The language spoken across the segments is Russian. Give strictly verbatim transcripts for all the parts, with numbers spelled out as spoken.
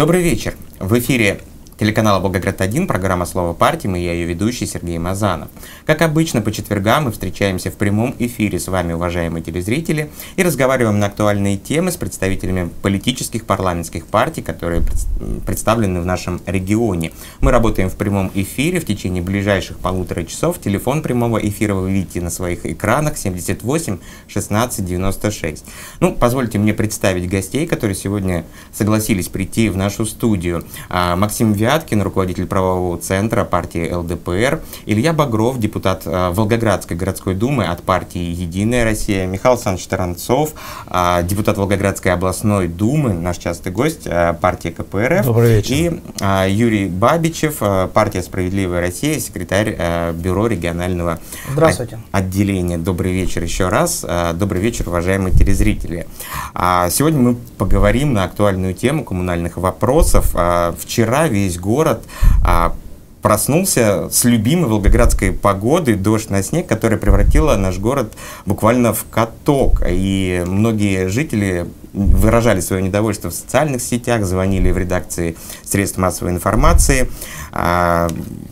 Добрый вечер. В эфире телеканала Волгоград один, программа «Слово партии», и я ее ведущий Сергей Мазанов. Как обычно, по четвергам мы встречаемся в прямом эфире с вами, уважаемые телезрители, и разговариваем на актуальные темы с представителями политических парламентских партий, которые представлены в нашем регионе. Мы работаем в прямом эфире в течение ближайших полутора часов. Телефон прямого эфира вы видите на своих экранах семьдесят восемь шестнадцать девяносто шесть. Ну, позвольте мне представить гостей, которые сегодня согласились прийти в нашу студию. Максим Вяткин, руководитель правового центра партии эл дэ пэ эр, Илья Багров, депутат э, Волгоградской городской думы от партии «Единая Россия», Михаил Александрович Таранцов, э, депутат Волгоградской областной думы, наш частый гость, э, партия ка пэ эр эф. Добрый вечер. И э, Юрий Бабичев, э, партия «Справедливая Россия», секретарь э, бюро регионального Здравствуйте. отделения. Добрый вечер еще раз. Э, добрый вечер, уважаемые телезрители. Э, сегодня мы поговорим на актуальную тему коммунальных вопросов. Э, вчера весь город а, проснулся с любимой волгоградской погодой, дождь на снег, которая превратила наш город буквально в каток. И многие жители выражали свое недовольство в социальных сетях, звонили в редакции средств массовой информации. А,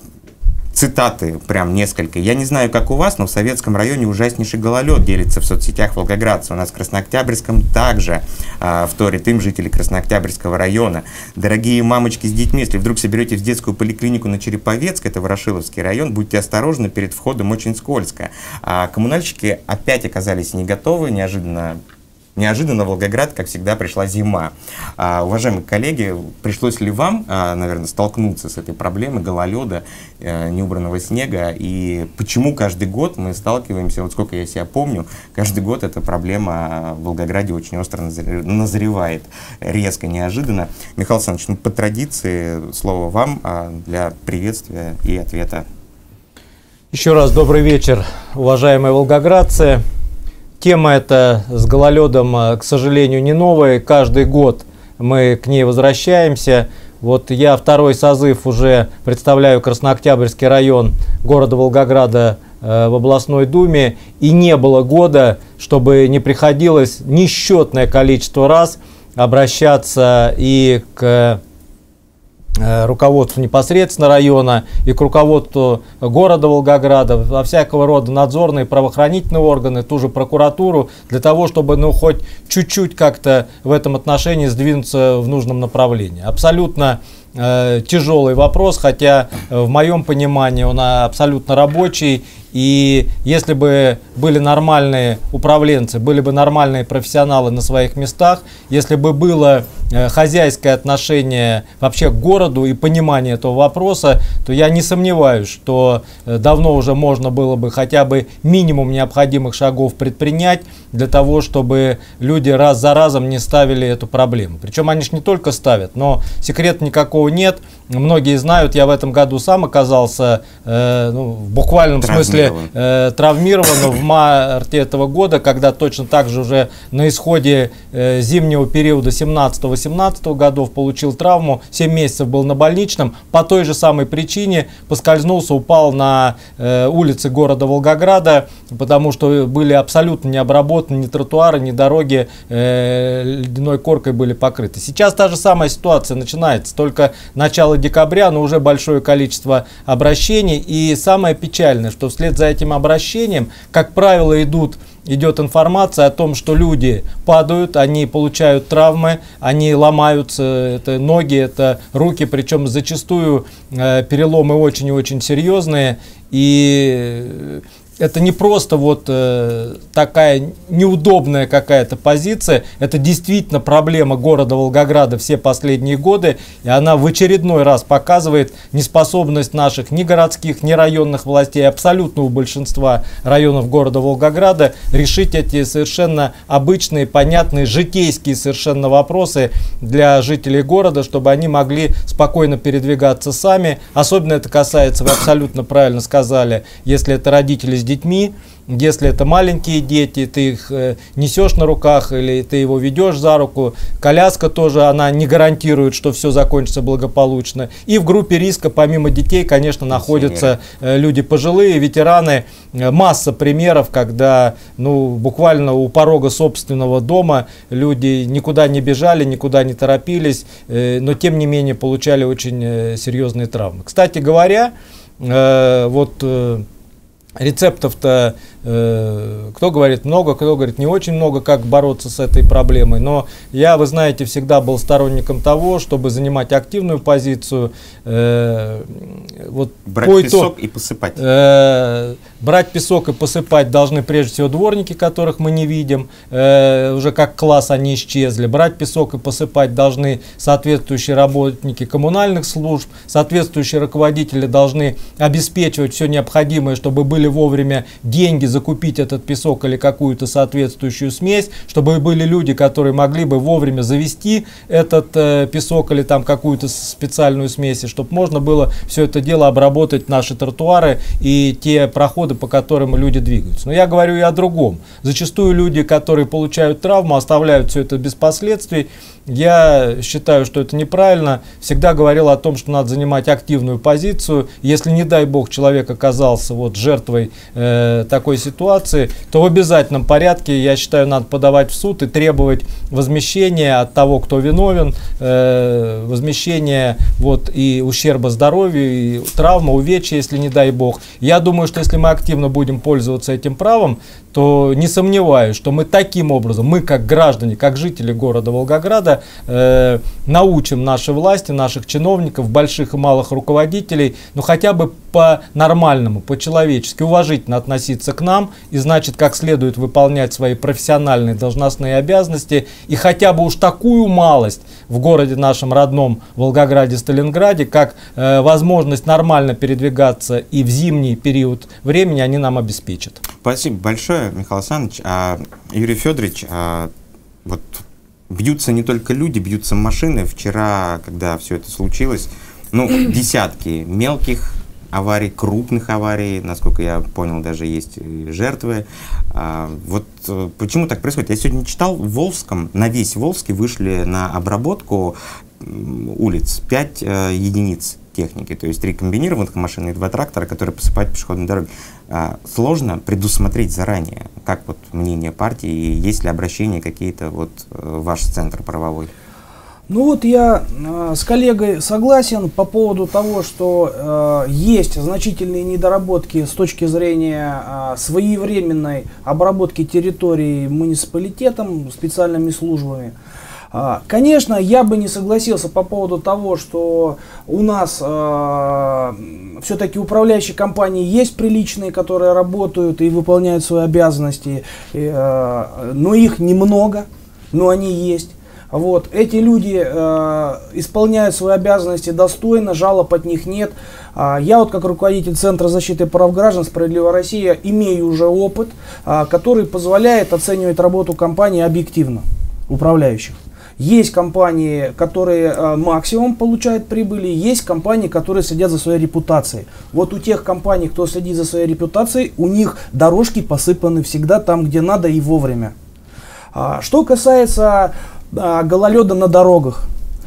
Цитаты прям несколько. «Я не знаю, как у вас, но в Советском районе ужаснейший гололед делится в соцсетях волгоградцев. У нас в Краснооктябрьском также а, вторят им жители Краснооктябрьского района. Дорогие мамочки с детьми, если вдруг соберетесь в детскую поликлинику на Череповецк, это Ворошиловский район, будьте осторожны, перед входом очень скользко». А коммунальщики опять оказались не готовы, неожиданно Неожиданно в Волгоград, как всегда, пришла зима. А, уважаемые коллеги, пришлось ли вам, а, наверное, столкнуться с этой проблемой гололеда, а, неубранного снега? И почему каждый год мы сталкиваемся, вот сколько я себя помню, каждый год эта проблема в Волгограде очень остро назревает, резко, неожиданно. Михаил Александрович, ну, по традиции, слово вам а, для приветствия и ответа. Еще раз добрый вечер, уважаемые волгоградцы. Тема эта с гололедом, к сожалению, не новая. Каждый год мы к ней возвращаемся. Вот я второй созыв уже представляю Краснооктябрьский район города Волгограда э, в областной думе. И не было года, чтобы не приходилось несчетное количество раз обращаться и к руководству непосредственно района и к руководству города Волгограда, во всякого рода надзорные правоохранительные органы, ту же прокуратуру, для того, чтобы ну, хоть чуть-чуть как-то в этом отношении сдвинуться в нужном направлении. Абсолютно э, тяжелый вопрос, хотя в моем понимании он абсолютно рабочий. И если бы были нормальные управленцы, были бы нормальные профессионалы на своих местах, если бы было э, хозяйское отношение вообще к городу и понимание этого вопроса, то я не сомневаюсь, что э, давно уже можно было бы хотя бы минимум необходимых шагов предпринять для того, чтобы люди раз за разом не ставили эту проблему. Причем они же не только ставят, но секрета никакого нет. Многие знают, я в этом году сам оказался э, ну, в буквальном смысле Э, травмирован в марте этого года, когда точно так же уже на исходе э, зимнего периода семнадцатого-восемнадцатого годов получил травму, семь месяцев был на больничном, по той же самой причине поскользнулся, упал на э, улице города Волгограда, потому что были абсолютно не обработаны ни тротуары, ни дороги, э, ледяной коркой были покрыты. Сейчас та же самая ситуация начинается, только начало декабря, но уже большое количество обращений, и самое печальное, что вслед за этим обращением, как правило, идут, идет информация о том, что люди падают, они получают травмы, они ломаются, это ноги, это руки, причем зачастую э, переломы очень и очень серьезные, и это не просто вот э, такая неудобная какая-то позиция, это действительно проблема города Волгограда все последние годы, и она в очередной раз показывает неспособность наших ни городских, ни районных властей, абсолютного большинства районов города Волгограда решить эти совершенно обычные, понятные, житейские совершенно вопросы для жителей города, чтобы они могли спокойно передвигаться сами. Особенно это касается, вы абсолютно правильно сказали, если это родители с детьми, детьми. Если это маленькие дети, ты их э, несешь на руках или ты его ведешь за руку. Коляска тоже, она не гарантирует, что все закончится благополучно. И в группе риска, помимо детей, конечно, находятся э, люди пожилые, ветераны. Э, масса примеров, когда ну, буквально у порога собственного дома люди никуда не бежали, никуда не торопились, э, но тем не менее получали очень э, серьезные травмы. Кстати говоря, э, вот... Э, Рецептов-то, э, кто говорит много, кто говорит не очень много, как бороться с этой проблемой. Но я, вы знаете, всегда был сторонником того, чтобы занимать активную позицию. Э, вот брать по песок итог, и посыпать. Э, брать песок и посыпать должны прежде всего дворники, которых мы не видим. Э, уже как класс они исчезли. Брать песок и посыпать должны соответствующие работники коммунальных служб. Соответствующие руководители должны обеспечивать все необходимое, чтобы были вовремя деньги закупить этот песок или какую-то соответствующую смесь, чтобы были люди, которые могли бы вовремя завести этот э, песок или там какую-то специальную смесь, чтобы можно было все это дело обработать, наши тротуары и те проходы, по которым люди двигаются. Но я говорю и о другом. Зачастую люди, которые получают травму, оставляют все это без последствий. Я считаю, что это неправильно. Всегда говорил о том, что надо занимать активную позицию. Если, не дай бог, человек оказался вот жертвой э, такой ситуации, то в обязательном порядке, я считаю, надо подавать в суд и требовать возмещения от того, кто виновен, э, возмещения вот, и ущерба здоровью, и травма, увечья, если не дай бог. Я думаю, что если мы активно будем пользоваться этим правом, то не сомневаюсь, что мы таким образом, мы как граждане, как жители города Волгограда, э, научим наши власти, наших чиновников, больших и малых руководителей, ну хотя бы по-нормальному, по-человечески, уважительно относиться к нам и, значит, как следует выполнять свои профессиональные должностные обязанности. И хотя бы уж такую малость в городе нашем родном Волгограде, Сталинграде, как э, возможность нормально передвигаться и в зимний период времени, они нам обеспечат. Спасибо большое, Михаил Александрович. А, Юрий Федорович, а, вот бьются не только люди, бьются машины. Вчера, когда все это случилось, ну, десятки мелких аварий, крупных аварий, насколько я понял, даже есть жертвы. А, вот почему так происходит? Я сегодня читал, в Волжском, на весь Волжский вышли на обработку улиц пять э, единиц техники, то есть три комбинированных машины и два трактора, которые посыпают пешеходные дороги. А, сложно предусмотреть заранее, как вот мнение партии, и есть ли обращения какие-то вот в ваш центр правовой? Ну вот я э, с коллегой согласен по поводу того, что э, есть значительные недоработки с точки зрения э, своевременной обработки территории муниципалитетом, специальными службами. Конечно, я бы не согласился по поводу того, что у нас э, все-таки управляющие компании есть приличные, которые работают и выполняют свои обязанности, э, но их немного, но они есть. Вот. Эти люди э, исполняют свои обязанности достойно, жалоб от них нет. А, я вот как руководитель Центра защиты прав граждан «Справедливая Россия» имею уже опыт, а, который позволяет оценивать работу компании объективно, управляющих. Есть компании, которые э, максимум получают прибыли, есть компании, которые следят за своей репутацией. Вот у тех компаний, кто следит за своей репутацией, у них дорожки посыпаны всегда там, где надо и вовремя. А, что касается а, гололеда на дорогах,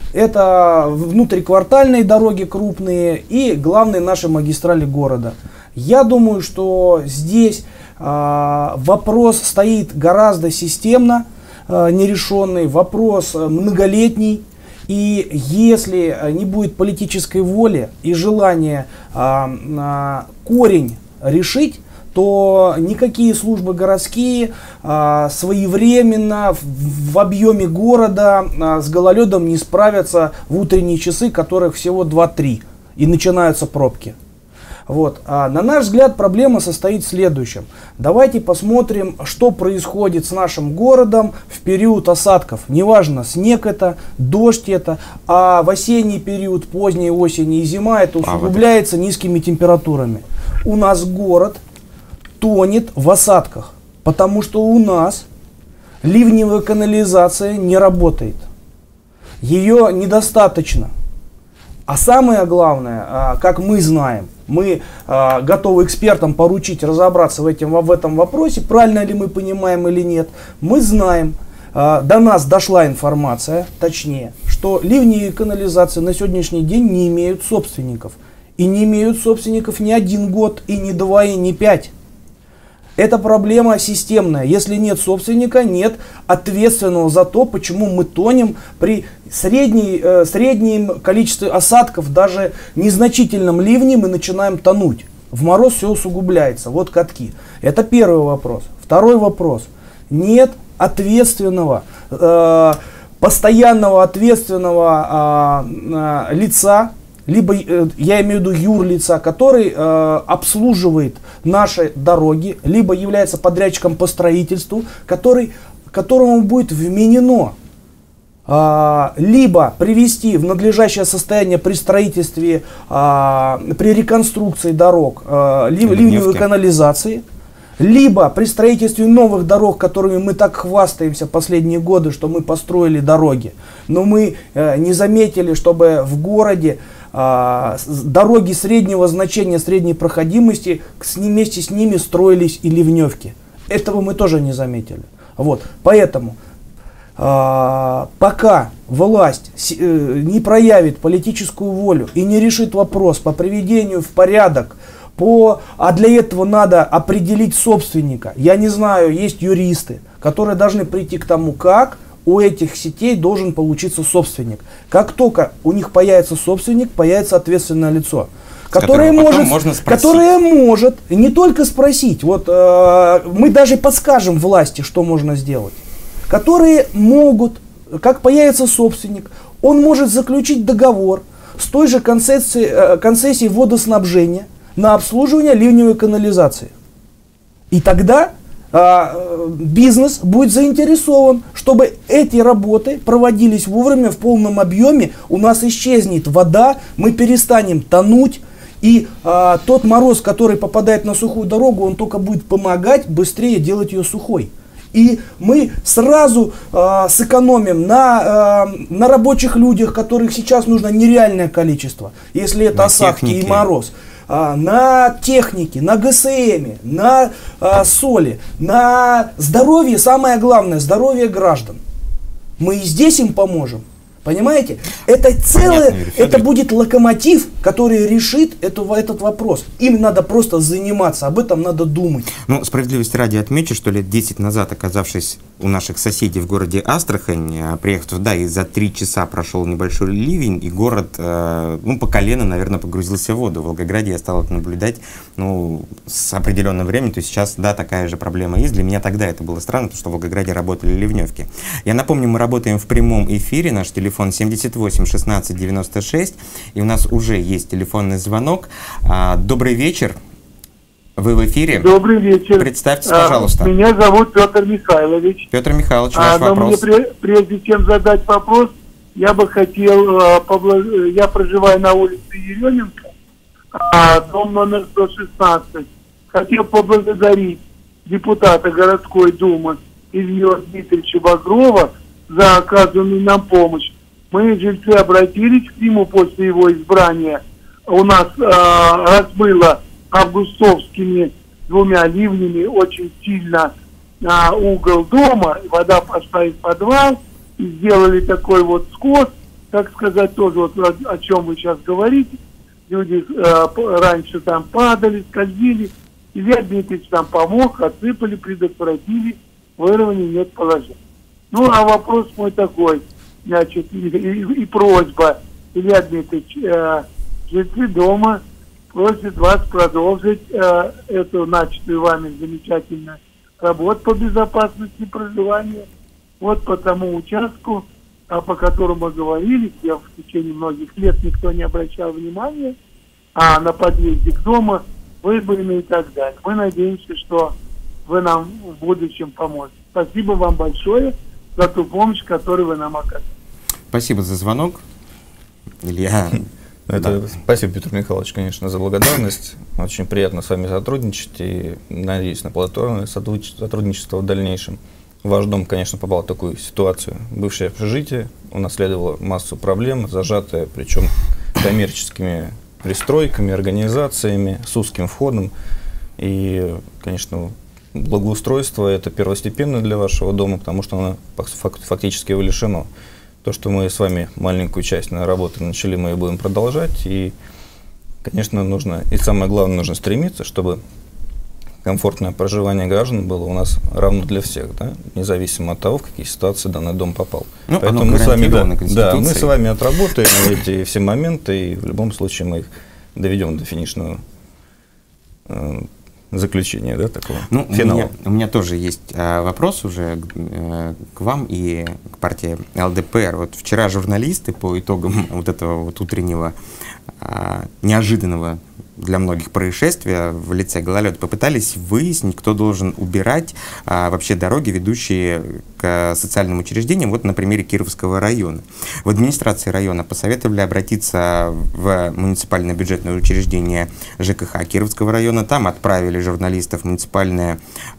это внутриквартальные дороги крупные и главные наши магистрали города. Я думаю, что здесь а, вопрос стоит гораздо системно, нерешенный, вопрос многолетний, и если не будет политической воли и желания а, а, корень решить, то никакие службы городские а, своевременно в, в объеме города а, с гололедом не справятся в утренние часы, которых всего два-три, и начинаются пробки. Вот. А на наш взгляд, проблема состоит в следующем. Давайте посмотрим, что происходит с нашим городом в период осадков. Неважно, снег это, дождь это, а в осенний период, поздней осени и зима это усугубляется низкими температурами. У нас город тонет в осадках, потому что у нас ливневая канализация не работает. Ее недостаточно. А самое главное, как мы знаем, Мы э, готовы экспертам поручить разобраться в, этим, в этом вопросе, правильно ли мы понимаем или нет. Мы знаем, э, до нас дошла информация, точнее, что ливни и канализации на сегодняшний день не имеют собственников. И не имеют собственников не один год, и не два, и не пять. Это проблема системная. Если нет собственника, нет ответственного за то, почему мы тонем при средней, э, среднем количестве осадков, даже незначительном ливне мы начинаем тонуть. В мороз все усугубляется. Вот катки. Это первый вопрос. Второй вопрос. Нет ответственного, э, постоянного ответственного э, э, лица, либо, э, я имею в виду юрлица, который э, обслуживает наши дороги, либо является подрядчиком по строительству, который, которому будет вменено э, либо привести в надлежащее состояние при строительстве, э, при реконструкции дорог, э, либо ливневой канализации, либо при строительстве новых дорог, которыми мы так хвастаемся последние годы, что мы построили дороги, но мы э, не заметили, чтобы в городе э, дороги среднего значения, средней проходимости, с, вместе с ними строились и ливневки. Этого мы тоже не заметили. Вот. Поэтому э, пока власть э, не проявит политическую волю и не решит вопрос по приведению в порядок, По, а для этого надо определить собственника. Я не знаю, есть юристы, которые должны прийти к тому, как у этих сетей должен получиться собственник. Как только у них появится собственник, появится ответственное лицо, которое может, которое может не только спросить, вот э, мы даже подскажем власти, что можно сделать, которые могут, как появится собственник, он может заключить договор с той же концессией, э, концессией водоснабжения на обслуживание ливневой канализации. И тогда э, бизнес будет заинтересован, чтобы эти работы проводились вовремя, в полном объеме. У нас исчезнет вода, мы перестанем тонуть. И э, тот мороз, который попадает на сухую дорогу, он только будет помогать быстрее делать ее сухой. И мы сразу э, сэкономим на, э, на рабочих людях, которых сейчас нужно нереальное количество, если это на осадки технике. И мороз. На технике, на ГСМе, на а, соли, на здоровье, самое главное, здоровье граждан. Мы и здесь им поможем. Понимаете? Это целое, Понятно, это будет локомотив, который решит эту, этот вопрос. Им надо просто заниматься, об этом надо думать. Ну, справедливости ради отмечу, что лет десять назад, оказавшись у наших соседей в городе Астрахань, приехав туда, и за три часа прошел небольшой ливень, и город, э, ну, по колено, наверное, погрузился в воду. В Волгограде я стал это наблюдать, ну, с определенным временем, то есть сейчас, да, такая же проблема есть. Для меня тогда это было странно, потому что в Волгограде работали ливневки. Я напомню, мы работаем в прямом эфире, наш телефон семьдесят восемь шестнадцать девяносто шесть, и у нас уже есть телефонный звонок. А, добрый вечер, вы в эфире. Добрый вечер. Представьтесь, пожалуйста. А, меня зовут Петр Михайлович. Петр Михайлович, ваш а, но вопрос. Мне, прежде чем задать вопрос, я бы хотел, а, побла... я проживаю на улице Еременко, а, дом номер сто шестнадцать. Хотел поблагодарить депутата городской думы Илью Дмитриевича Багрова за оказанную нам помощь. Мы, жильцы, обратились к нему после его избрания. У нас э, размыло августовскими двумя ливнями очень сильно э, угол дома. Вода пошла из подвала. И сделали такой вот скос, так сказать, тоже вот о, о чем вы сейчас говорите. Люди э, раньше там падали, скользили. Илья Дмитриевич там помог, отсыпали, предотвратили вырвание нет положения. Ну, а вопрос мой такой. Значит, и, и, и просьба, Илья Дмитриевич, э, жильцы дома просят вас продолжить э, эту начатую вами замечательную работу по безопасности проживания. Вот по тому участку, а, по которому мы говорили, где в течение многих лет никто не обращал внимания, а на подъезде к дому выборы и так далее. Мы надеемся, что вы нам в будущем поможете. Спасибо вам большое за ту помощь, которую вы нам оказали. Спасибо за звонок, Илья. Это, да. Спасибо, Петр Михайлович, конечно, за благодарность. Очень приятно с вами сотрудничать и надеюсь на плодотворное сотрудничество в дальнейшем. Ваш дом, конечно, попал в такую ситуацию. Бывшее общежитие унаследовало массу проблем, зажатое, причем коммерческими пристройками, организациями, с узким входом. И, конечно, благоустройство – это первостепенно для вашего дома, потому что оно фактически его лишено. То, что мы с вами маленькую часть на работы начали, мы и будем продолжать. И, конечно, нужно, и самое главное, нужно стремиться, чтобы комфортное проживание граждан было у нас равно для всех, да, независимо от того, в какие ситуации данный дом попал. Ну, поэтому мы с вами, да, да, мы с вами отработаем эти все моменты, и в любом случае мы их доведем до финишного э, заключения, да, такого ну, финала. У меня, у меня тоже есть а, вопрос уже э, к вам и к партии эл дэ пэ эр. Вот вчера журналисты по итогам вот этого вот утреннего а, неожиданного для многих происшествия в лице гололеда попытались выяснить, кто должен убирать а, вообще дороги, ведущие к социальным учреждениям, вот на примере Кировского района. В администрации района посоветовали обратиться в муниципальное бюджетное учреждение жэ ка ха Кировского района, там отправили журналистов в муниципальное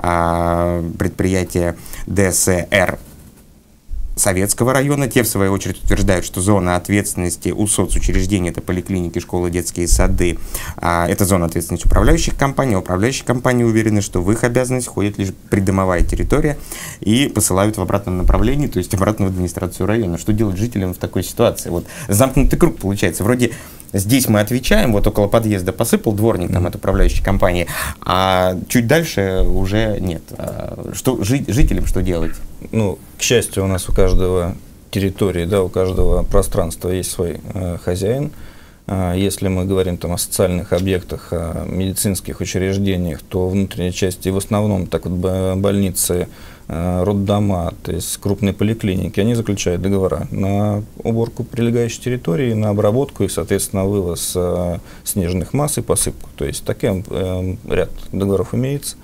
а, предприятие дэ эс эр Советского района. Те, в свою очередь, утверждают, что зона ответственности у соцучреждений, это поликлиники, школы, детские сады, а, это зона ответственности управляющих компаний. Управляющие компании уверены, что в их обязанность входит лишь придомовая территория, и посылают в обратном направлении, то есть обратно в администрацию района. Что делать жителям в такой ситуации? Вот замкнутый круг получается. Вроде здесь мы отвечаем, вот около подъезда посыпал дворник там, от управляющей компании, а чуть дальше уже нет. А что, жи, жителям что делать? Ну, к счастью, у нас у каждого территории, да, у каждого пространства есть свой э, хозяин. Э, если мы говорим там о социальных объектах, о медицинских учреждениях, то внутренней части в основном так вот больницы, э, роддома, то есть крупные поликлиники, они заключают договора на уборку прилегающей территории, на обработку и, соответственно, вывоз э, снежных масс и посыпку. То есть такой э, ряд договоров имеется.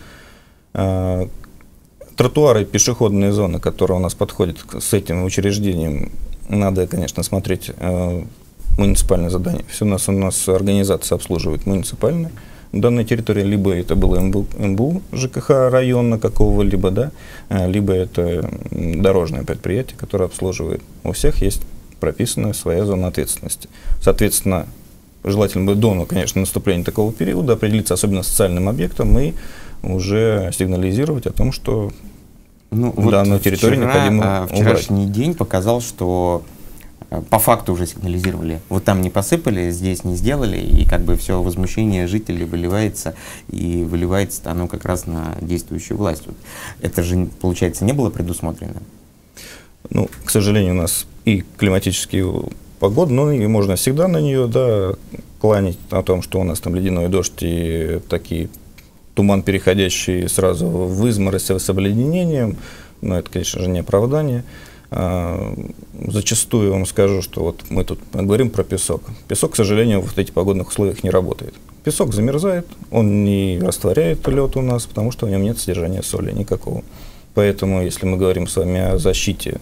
Э, Тротуары и пешеходные зоны, которые у нас подходят с этим учреждением, надо, конечно, смотреть э, муниципальное задание. Все у нас, у нас организация обслуживает муниципальные данной территории, либо это было эм бэ у, эм бэ у жэ ка ха района какого-либо, да, либо это дорожное предприятие, которое обслуживает. У всех есть прописанная своя зона ответственности. Соответственно, желательно бы до, конечно, наступления такого периода определиться, особенно социальным объектом, и уже сигнализировать о том, что ну, данную вот территорию вчера, необходимо вчерашний убрать. День показал, что по факту уже сигнализировали. Вот там не посыпали, здесь не сделали, и как бы все возмущение жителей выливается, и выливается оно как раз на действующую власть. Вот это же, получается, не было предусмотрено? Ну, к сожалению, у нас и климатические погоды, но и можно всегда на нее, да, кланять о том, что у нас там ледяной дождь и такие туман, переходящий сразу в изморозь с обледенением, но это, конечно же, не оправдание. А, зачастую я вам скажу, что вот мы тут говорим про песок. Песок, к сожалению, в этих погодных условиях не работает. Песок замерзает, он не растворяет лед у нас, потому что в нем нет содержания соли никакого. Поэтому, если мы говорим с вами о защите,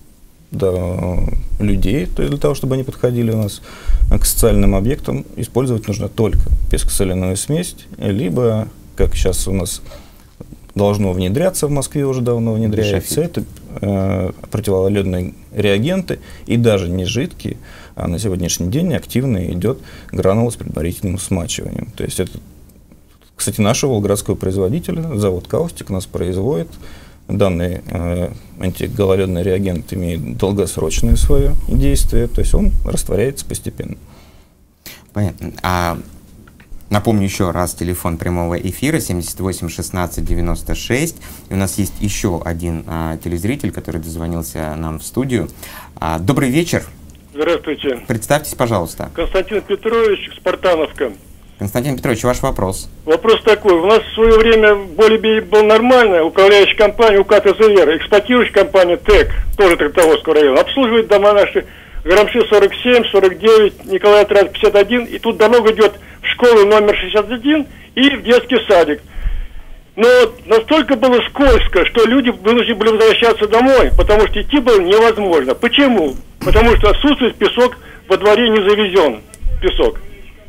да, людей, то для того, чтобы они подходили у нас к социальным объектам, использовать нужно только песко-соляную смесь, либо, как сейчас у нас должно внедряться в Москве, уже давно внедряется, это э, противоледные реагенты, и даже не жидкие, а на сегодняшний день активно идет гранула с предварительным смачиванием. То есть это, кстати, нашего волгоградского производителя, завод «Каустик» нас производит. Данный э, антигололедный реагент имеет долгосрочное свое действие, то есть он растворяется постепенно. Понятно. А напомню еще раз телефон прямого эфира семьдесят восемь шестнадцать девяносто шесть. И у нас есть еще один а, телезритель, который дозвонился нам в студию. А, добрый вечер. Здравствуйте. Представьтесь, пожалуйста. Константин Петрович, Спартановка. Константин Петрович, ваш вопрос. Вопрос такой. У нас в свое время более была нормальная управляющая компания УК тэ зэ эр, эксплуатирующая компания ТЭК, тоже Трактоводского района, обслуживает дома наши Грамши сорок семь, сорок девять, Николая Трат пятьдесят один, и тут дорога идет в школу номер шестьдесят один и в детский садик. Но настолько было скользко, что люди вынуждены были возвращаться домой, потому что идти было невозможно. Почему? Потому что отсутствует песок, во дворе не завезен песок.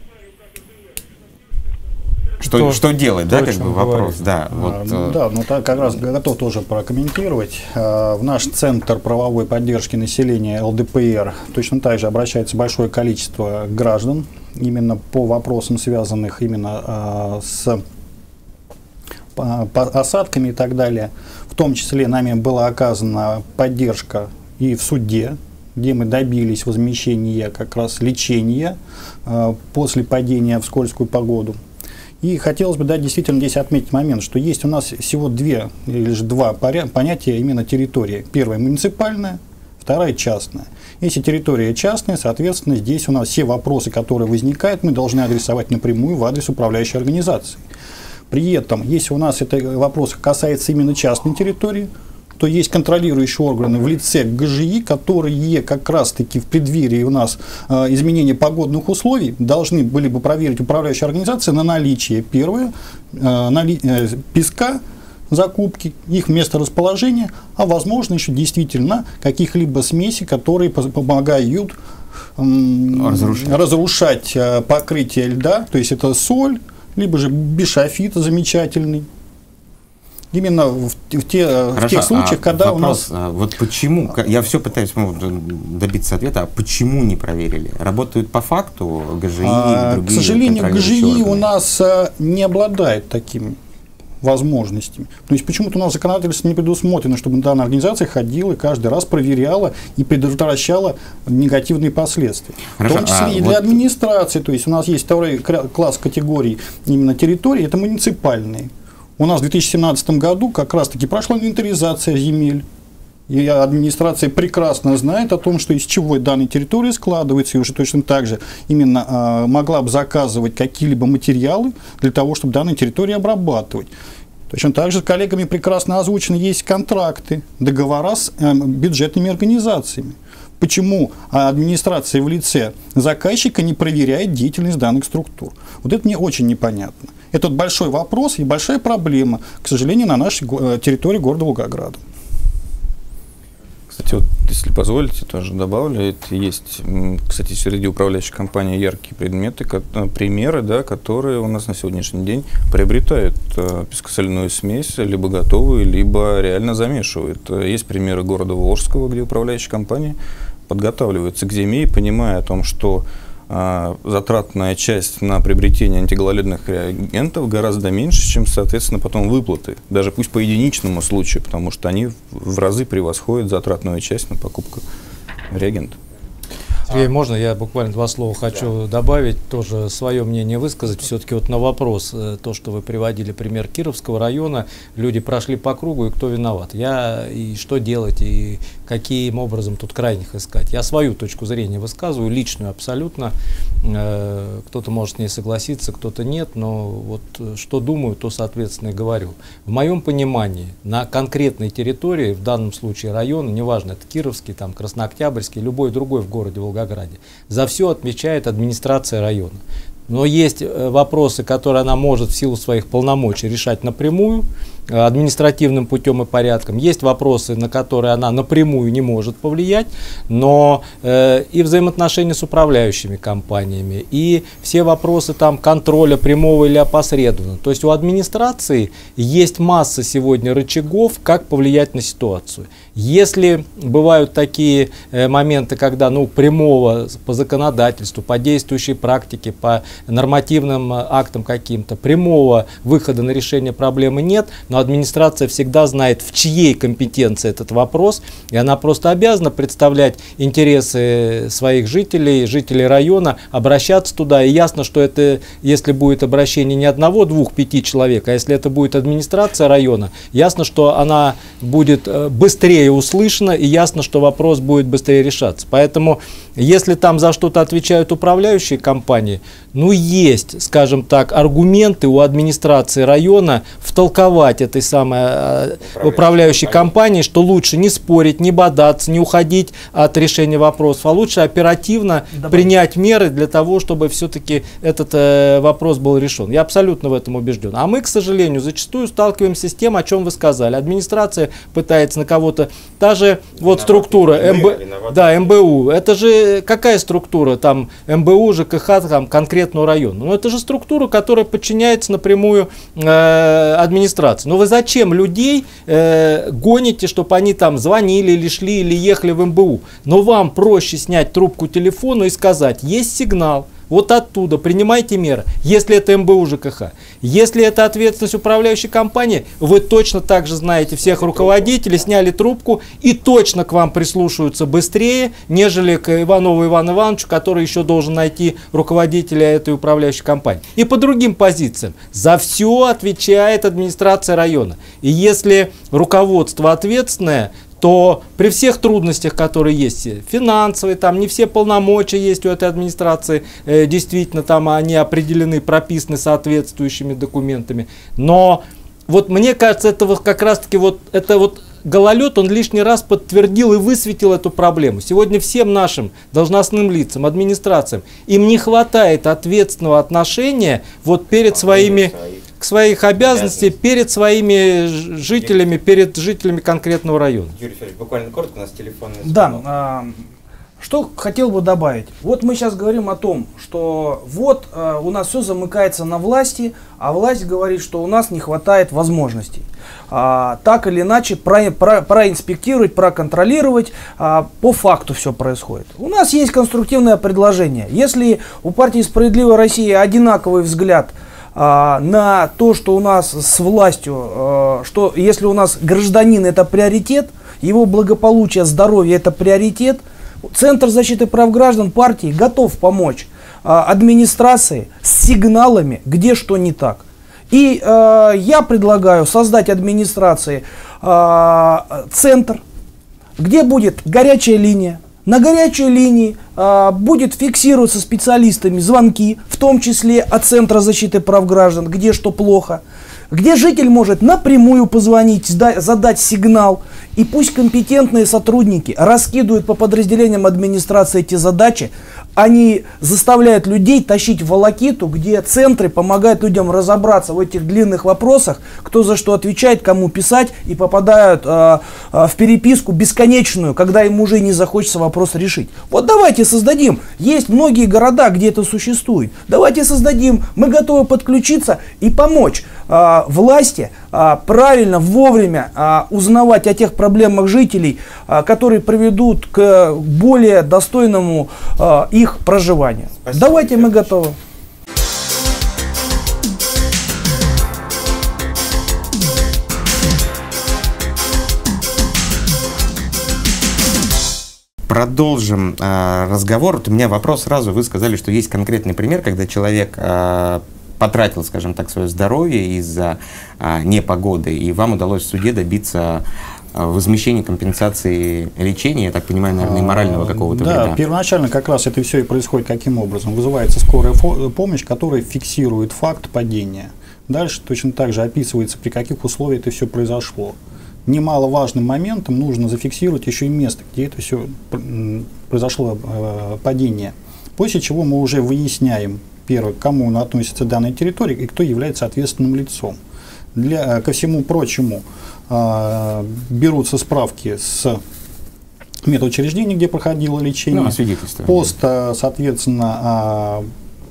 Что, что, что делать, да, как бы вопрос, да. Вот, а, да, ну так как раз готов тоже прокомментировать. А, в наш центр правовой поддержки населения эл дэ пэ эр точно так же обращается большое количество граждан именно по вопросам, связанных именно а, с по, по осадками и так далее. В том числе нами была оказана поддержка и в суде, где мы добились возмещения как раз лечения а, после падения в скользкую погоду. И хотелось бы, да, действительно здесь отметить момент, что есть у нас всего две или же два понятия именно территории. Первая муниципальная, вторая частная. Если территория частная, соответственно, здесь у нас все вопросы, которые возникают, мы должны адресовать напрямую в адрес управляющей организации. При этом, если у нас это вопрос касается именно частной территории, то есть контролирующие органы в лице ГЖИ, которые как раз-таки в преддверии у нас э, изменения погодных условий должны были бы проверить управляющие организации на наличие, первое, э, нали, э, песка, закупки, их месторасположения, а возможно еще действительно каких-либо смесей, которые помогают э, разрушать, разрушать э, покрытие льда, то есть это соль, либо же бишофит замечательный. Именно в, в, те, в тех случаях, а когда вопрос, у нас... Вот почему, я все пытаюсь добиться ответа, а почему не проверили? Работают по факту ГЖИ а, и другие? К сожалению, ГЖИ у нас а, не обладает такими возможностями. То есть почему-то у нас законодательство не предусмотрено, чтобы данная организация ходила и каждый раз проверяла и предотвращала негативные последствия. Хорошо, в том числе а и для вот... администрации. То есть у нас есть второй класс категорий именно территории, это муниципальные. У нас в две тысячи семнадцатом году как раз-таки прошла инвентаризация земель. И администрация прекрасно знает о том, что из чего данная территория складывается, и уже точно так же именно а, могла бы заказывать какие-либо материалы для того, чтобы данную территорию обрабатывать. Точно так же с коллегами прекрасно озвучены есть контракты, договора с э, бюджетными организациями. Почему администрация в лице заказчика не проверяет деятельность данных структур? Вот это мне очень непонятно. Это большой вопрос и большая проблема, к сожалению, на нашей территории города Волгограда. Кстати, вот, если позволите, тоже добавлю, это есть, кстати, среди управляющих компаний яркие предметы, примеры, да, которые у нас на сегодняшний день приобретают э, пескосоляную смесь, либо готовую, либо реально замешивают. Есть примеры города Волжского, где управляющие компании подготавливаются к зиме, понимая о том, что э, затратная часть на приобретение антигололедных реагентов гораздо меньше, чем, соответственно, потом выплаты, даже пусть по единичному случаю, потому что они в разы превосходят затратную часть на покупку реагентов. Сергей, можно я буквально два слова хочу да. добавить, тоже свое мнение высказать. Все-таки вот на вопрос, то, что вы приводили пример Кировского района, люди прошли по кругу, и кто виноват? Я и что делать, и каким образом тут крайних искать? Я свою точку зрения высказываю, личную абсолютно. Кто-то может с ней согласиться, кто-то нет, но вот что думаю, то, соответственно, и говорю. В моем понимании, на конкретной территории, в данном случае района, неважно, это Кировский, там, Краснооктябрьский, любой другой в городе Волгограде, за все отвечает администрация района. Но есть вопросы, которые она может в силу своих полномочий решать напрямую, административным путем и порядком. Есть вопросы, на которые она напрямую не может повлиять, но э, и взаимоотношения с управляющими компаниями, и все вопросы там контроля прямого или опосредованного. То есть у администрации есть масса сегодня рычагов, как повлиять на ситуацию. Если бывают такие э, моменты, когда ну, прямого по законодательству, по действующей практике, по нормативным актам каким-то, прямого выхода на решение проблемы нет, но администрация всегда знает, в чьей компетенции этот вопрос, и она просто обязана представлять интересы своих жителей, жителей района, обращаться туда. И ясно, что это, если будет обращение не одного, двух, пяти человек, а если это будет администрация района, ясно, что она будет быстрее услышана, и ясно, что вопрос будет быстрее решаться. Поэтому, если там за что-то отвечают управляющие компании, ну есть, скажем так, аргументы у администрации района втолковать этой самой э, управляющей компании, что лучше не спорить, не бодаться, не уходить от решения вопросов, а лучше оперативно Добавить. принять меры для того, чтобы все-таки этот э, вопрос был решен. Я абсолютно в этом убежден. А мы, к сожалению, зачастую сталкиваемся с тем, о чем вы сказали. Администрация пытается на кого-то, та же вот структура, МБ, да, эм бэ у, это же какая структура, там эм бэ у, ЖКХ, там конкретного района. Но это же структура, которая подчиняется напрямую э, администрации. Но вы зачем людей э, гоните, чтобы они там звонили или шли или ехали в эм бэ у? Но вам проще снять трубку телефона и сказать, есть сигнал, вот оттуда принимайте меры. Если это эм бэ у ЖКХ, если это ответственность управляющей компании, вы точно так же знаете всех руководителей, сняли трубку и точно к вам прислушиваются быстрее, нежели к Иванову Ивану Ивановичу, который еще должен найти руководителя этой управляющей компании. И по другим позициям. За все отвечает администрация района. И если руководство ответственное, то при всех трудностях, которые есть, финансовые, там не все полномочия есть у этой администрации, э, действительно там они определены, прописаны соответствующими документами. Но вот мне кажется, это вот как раз-таки вот, это вот гололед, он лишний раз подтвердил и высветил эту проблему. Сегодня всем нашим должностным лицам, администрациям, им не хватает ответственного отношения вот перед своими... к своих обязанностей перед своими жителями, перед жителями конкретного района. Юрий Федорович, буквально коротко, у нас телефонный звонок. Да, а, что хотел бы добавить. Вот мы сейчас говорим о том, что вот а, у нас все замыкается на власти, а власть говорит, что у нас не хватает возможностей. А, так или иначе про, про, проинспектировать, проконтролировать, а, по факту все происходит. У нас есть конструктивное предложение. Если у партии «Справедливая Россия» одинаковый взгляд на то, что у нас с властью, что если у нас гражданин это приоритет, его благополучие, здоровье это приоритет, Центр защиты прав граждан партии готов помочь администрации с сигналами, где что не так. И э, я предлагаю создать администрации э, центр, где будет горячая линия. На горячей линии а, будет фиксироваться специалистами звонки, в том числе от Центра защиты прав граждан, где что плохо, где житель может напрямую позвонить, задать сигнал, и пусть компетентные сотрудники раскидывают по подразделениям администрации эти задачи, они заставляют людей тащить волокиту, где центры помогают людям разобраться в этих длинных вопросах, кто за что отвечает, кому писать, и попадают э, э, в переписку бесконечную, когда им уже не захочется вопрос решить. Вот давайте создадим. Есть многие города, где это существует. Давайте создадим. Мы готовы подключиться и помочь э, власти э, правильно, вовремя э, узнавать о тех проблемах жителей, э, которые приведут к более достойному э, их проживания. Спасибо. Давайте, мы готовы. Продолжим э, разговор. Вот у меня вопрос сразу. Вы сказали, что есть конкретный пример, когда человек э, потратил, скажем так, свое здоровье из-за э, непогоды, и вам удалось в суде добиться возмещение компенсации лечения, я так понимаю, наверное, и морального какого-то да, вреда. Первоначально как раз это все и происходит каким образом? Вызывается скорая помощь, которая фиксирует факт падения. Дальше точно так же описывается, при каких условиях это все произошло. Немаловажным моментом нужно зафиксировать еще и место, где это все произошло, э, падение. После чего мы уже выясняем, первое, к кому относится данная территория и кто является ответственным лицом. Для, ко всему прочему, э, берутся справки с медучреждений, где проходило лечение, ну, свидетельство. Пост, соответственно,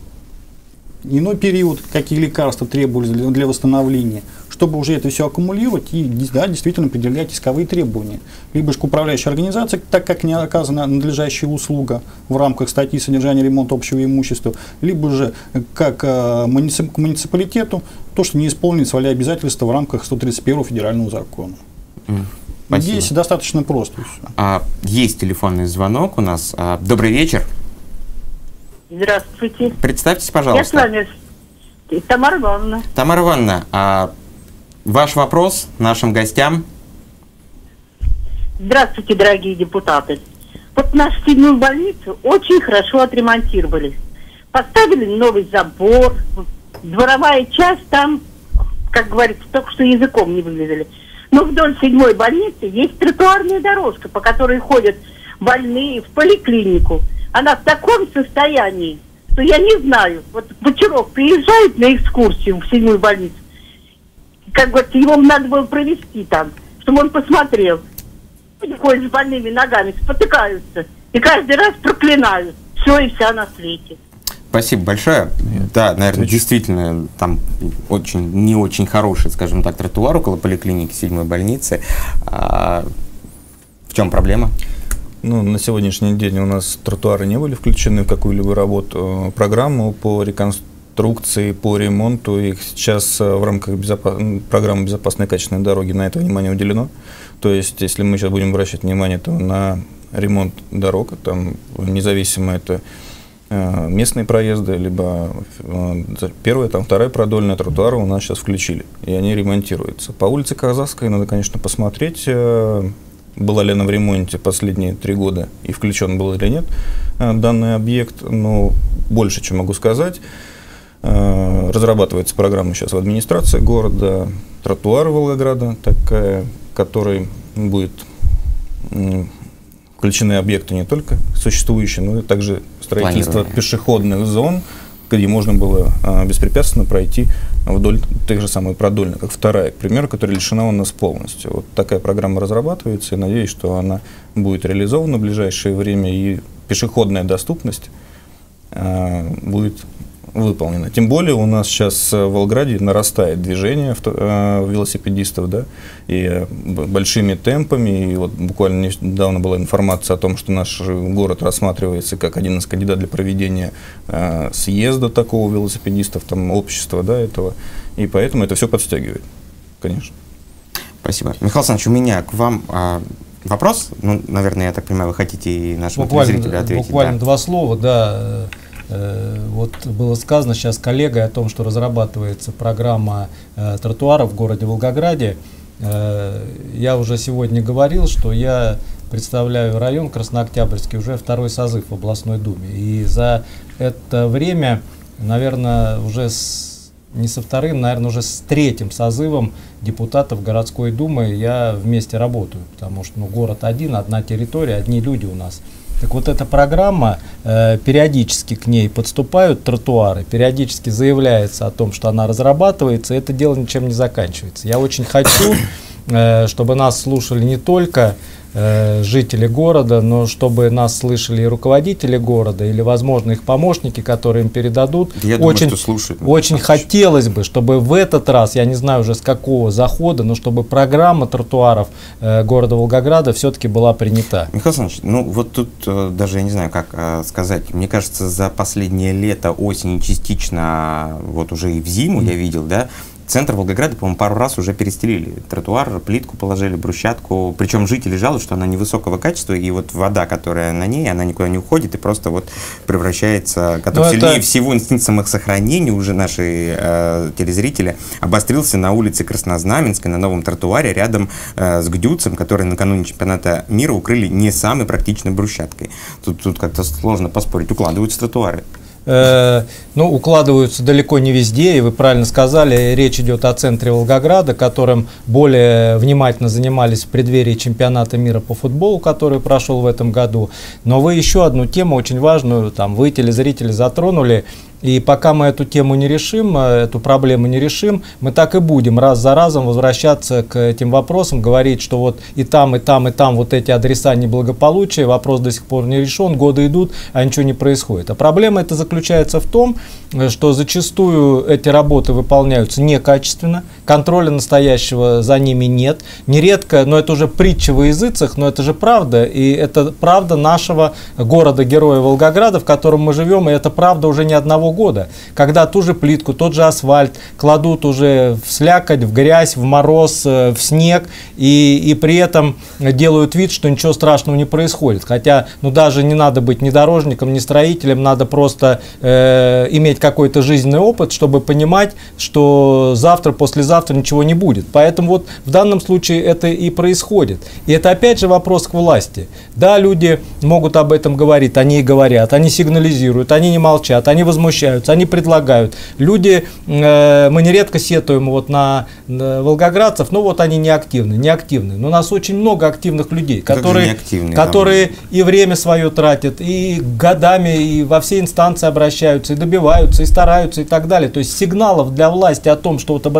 э, иной период, какие лекарства требовались для, для восстановления, чтобы уже это все аккумулировать и да, действительно определять исковые требования. Либо же к управляющей организации, так как не оказана надлежащая услуга в рамках статьи содержания ремонта общего имущества, либо же как э, муницип, к муниципалитету, то, что не исполнит свои обязательства в рамках сто тридцать первого федерального закона. Mm, Здесь достаточно просто. А, есть телефонный звонок у нас. А, добрый вечер. Здравствуйте. Представьтесь, пожалуйста. Я с вами, Тамара Ивановна. Тамара Ивановна, а ваш вопрос нашим гостям? Здравствуйте, дорогие депутаты. Вот нашу седьмую больницу очень хорошо отремонтировали. Поставили новый забор, дворовая часть там, как говорится, только что языком не вывезли. Но вдоль седьмой больницы есть тротуарная дорожка, по которой ходят больные в поликлинику. Она в таком состоянии, что я не знаю. Вот Бочаров приезжает на экскурсию в седьмую больницу, как говорится, его надо было провести там, чтобы он посмотрел. Люди ходят с больными ногами, спотыкаются и каждый раз проклинают все и вся на свете. Спасибо большое. Да, наверное, действительно, там очень не очень хороший, скажем так, тротуар около поликлиники седьмой больницы. А в чем проблема? Ну, на сегодняшний день у нас тротуары не были включены в какую-либо работу, программу по реконструкции, по ремонту. Их сейчас в рамках безопас... программы «Безопасные качественные дороги» на это внимание уделено. То есть, если мы сейчас будем обращать внимание то на ремонт дорог, там независимо это местные проезды, либо первая, там вторая продольная тротуары у нас сейчас включили, и они ремонтируются. По улице Казахской надо, конечно, посмотреть, была ли она в ремонте последние три года и включен был или нет данный объект, но больше, чем могу сказать. Разрабатывается программа сейчас в администрации города, тротуар Волгограда, такая, которой будет включены объекты не только существующие, но и также строительство пешеходных зон, где можно было а, беспрепятственно пройти вдоль тех же самых продольных, как вторая, к примеру, которая лишена у нас полностью. Вот такая программа разрабатывается, и надеюсь, что она будет реализована в ближайшее время, и пешеходная доступность а, будет выполнена. Тем более у нас сейчас в Волгограде нарастает движение э, велосипедистов, да, и большими темпами. И вот буквально недавно была информация о том, что наш город рассматривается как один из кандидатов для проведения э, съезда такого велосипедистов, там, общества, да, этого. И поэтому это все подстегивает, конечно. Спасибо. Михаил Александрович, у меня к вам а, вопрос. Ну, наверное, я так понимаю, вы хотите и нашему телезрителю ответить. Буквально да. два слова, да. Вот было сказано сейчас коллегой о том, что разрабатывается программа э, тротуаров в городе Волгограде. Э, я уже сегодня говорил, что я представляю район Краснооктябрьский уже второй созыв в областной думе. И за это время, наверное, уже с, не со вторым, наверное, уже с третьим созывом депутатов городской думы я вместе работаю. Потому что ну, город один, одна территория, одни люди у нас. Так вот эта программа, э, периодически к ней подступают тротуары, периодически заявляется о том, что она разрабатывается, и это дело ничем не заканчивается. Я очень хочу, э, чтобы нас слушали не только э, жители города, но чтобы нас слышали и руководители города, или, возможно, их помощники, которые им передадут. Я очень, думаю, что слушают. Очень хотелось бы, чтобы в этот раз, я не знаю уже с какого захода, но чтобы программа тротуаров э, города Волгограда все-таки была принята. Михаил Александрович, ну вот тут э, даже я не знаю, как э, сказать. Мне кажется, за последнее лето, осень и частично вот уже и в зиму mm. я видел, да, центр Волгограда, по-моему, пару раз уже перестелили тротуар, плитку положили, брусчатку. Причем жители жалуются, что она невысокого качества, и вот вода, которая на ней, она никуда не уходит и просто вот превращается, который сильнее это... всего инстинкт самосохранения уже наши э, телезрители обострился на улице Краснознаменской, на новом тротуаре рядом э, с Гдюцем, который накануне чемпионата мира укрыли не самой практичной брусчаткой. Тут, тут как-то сложно поспорить, укладываются тротуары. Ну, укладываются далеко не везде, и вы правильно сказали, речь идет о центре Волгограда, которым более внимательно занимались в преддверии чемпионата мира по футболу, который прошел в этом году. Но вы еще одну тему очень важную, там, вы, телезрители, затронули. И пока мы эту тему не решим, эту проблему не решим, мы так и будем раз за разом возвращаться к этим вопросам, говорить, что вот и там, и там, и там вот эти адреса неблагополучия, вопрос до сих пор не решен, годы идут, а ничего не происходит. А проблема эта заключается в том, что зачастую эти работы выполняются некачественно, контроля настоящего за ними нет. Нередко, но это уже притча во языцах, но это же правда, и это правда нашего города-героя Волгограда, в котором мы живем, и это правда уже не одного года, когда ту же плитку, тот же асфальт кладут уже в слякоть, в грязь, в мороз, в снег, и, и при этом делают вид, что ничего страшного не происходит. Хотя, ну, даже не надо быть ни дорожником, ни строителем, надо просто э, иметь какой-то жизненный опыт, чтобы понимать, что завтра, послезавтра ничего не будет. Поэтому вот в данном случае это и происходит. И это опять же вопрос к власти. Да, люди могут об этом говорить, они и говорят, они сигнализируют, они не молчат, они возмущаются, они предлагают. Люди, э, мы нередко сетуем вот на, на волгоградцев, ну вот они неактивны, неактивны. Но у нас очень много активных людей, которые, которые и время свое тратят, и годами и во все инстанции обращаются, и добиваются, и стараются, и так далее. То есть сигналов для власти о том, что вот обратите на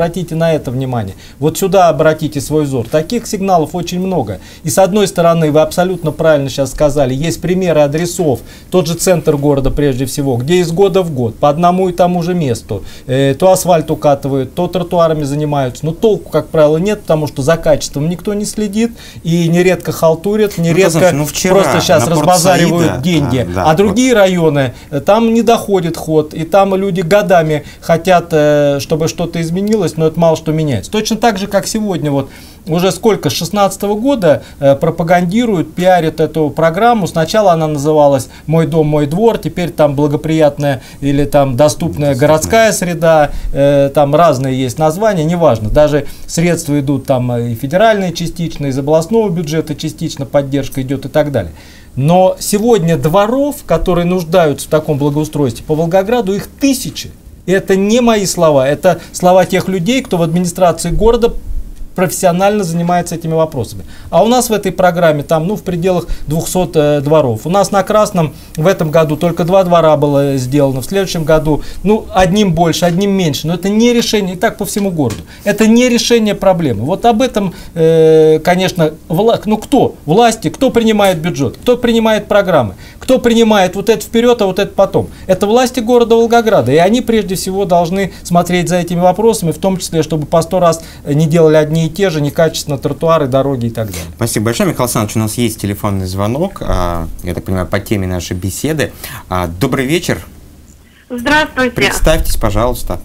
на это внимание. Вот сюда обратите свой взор. Таких сигналов очень много. И с одной стороны, вы абсолютно правильно сейчас сказали, есть примеры адресов, тот же центр города прежде всего, где из года в год по одному и тому же месту э, то асфальт укатывают, то тротуарами занимаются, но толку, как правило, нет, потому что за качеством никто не следит и нередко халтурят, нередко ну, вчера просто сейчас разбазаривают Саида, деньги. А, да, а другие вот. районы, там не доходит ход, и там люди годами хотят, э, чтобы что-то изменилось, но это мало что меняется. Точно так же, как сегодня, вот уже сколько, с шестнадцатого года э, пропагандируют, пиарят эту программу. Сначала она называлась «Мой дом, мой двор», теперь там благоприятная или там доступная городская среда, э, там разные есть названия, неважно. Даже средства идут там и федеральные частично, из областного бюджета частично поддержка идет и так далее. Но сегодня дворов, которые нуждаются в таком благоустройстве, по Волгограду их тысячи. И это не мои слова, это слова тех людей, кто в администрации города профессионально занимается этими вопросами. А у нас в этой программе там, ну, в пределах двухсот э, дворов. У нас на Красном в этом году только два двора было сделано. В следующем году, ну, одним больше, одним меньше. Но это не решение, и так по всему городу. Это не решение проблемы. Вот об этом, э, конечно, вла ну, кто? Власти, кто принимает бюджет, кто принимает программы, кто принимает вот это вперед, а вот это потом. Это власти города Волгограда. И они прежде всего должны смотреть за этими вопросами, в том числе, чтобы по сто раз не делали одни и те же, некачественно тротуары, дороги и так далее. Спасибо большое, Михаил Александрович. У нас есть телефонный звонок, я так понимаю, по теме нашей беседы. Добрый вечер. Здравствуйте. Представьтесь, пожалуйста.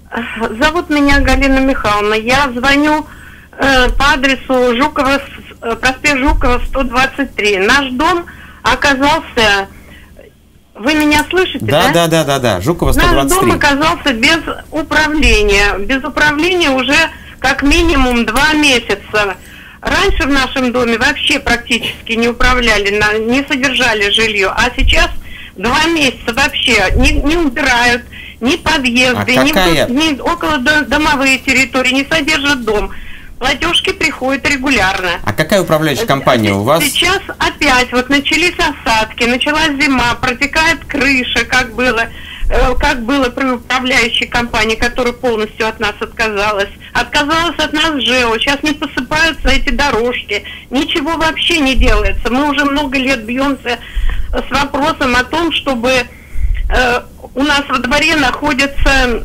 Зовут меня Галина Михайловна. Я звоню э, по адресу Жукова, проспект Жукова, сто двадцать три. Наш дом оказался... Вы меня слышите, да? Да, да, да, да, да. Жукова сто двадцать три. Наш дом оказался без управления. Без управления уже как минимум два месяца. Раньше в нашем доме вообще практически не управляли, не содержали жилье, а сейчас два месяца вообще не, не убирают, ни подъезды, а какая... ни, ни около домовые территории, не содержат дом. Платежки приходят регулярно. А какая управляющая компания у вас? Сейчас опять вот начались осадки, началась зима, протекает крыша, как было, э, как было при управляющей компании, которая полностью от нас отказалась. Отказалась от нас ЖЭО, сейчас не посыпаются эти дорожки, ничего вообще не делается. Мы уже много лет бьемся с вопросом о том, чтобы э, у нас во дворе находится...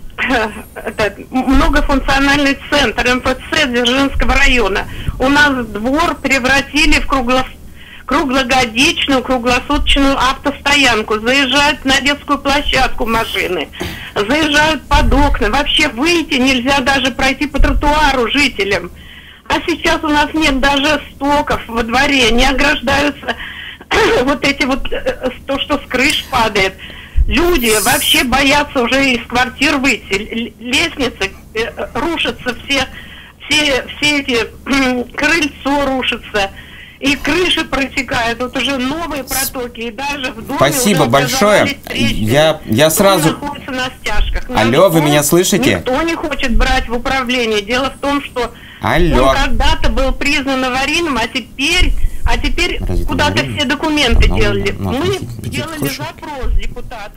Это многофункциональный центр эм эф цэ Дзержинского района. У нас двор превратили в кругло... круглогодичную, круглосуточную автостоянку. Заезжают на детскую площадку машины, заезжают под окна. Вообще выйти нельзя, даже пройти по тротуару жителям. А сейчас у нас нет даже стоков во дворе, не ограждаются вот эти вот, то, что с крыш падает. Люди вообще боятся уже из квартир выйти. Лестницы рушатся, все, все, все эти крыльцо рушится, и крыши протекают. Вот уже новые протоки, и даже в доме. Спасибо большое. Я, я сразу... находится на стяжках. Алло, вы меня слышите? Никто не хочет брать в управление. Дело в том, что Алло. он когда-то был признан аварийным, а теперь... А теперь куда-то все документы но, делали. Но, но, Мы делали запрос депутатам.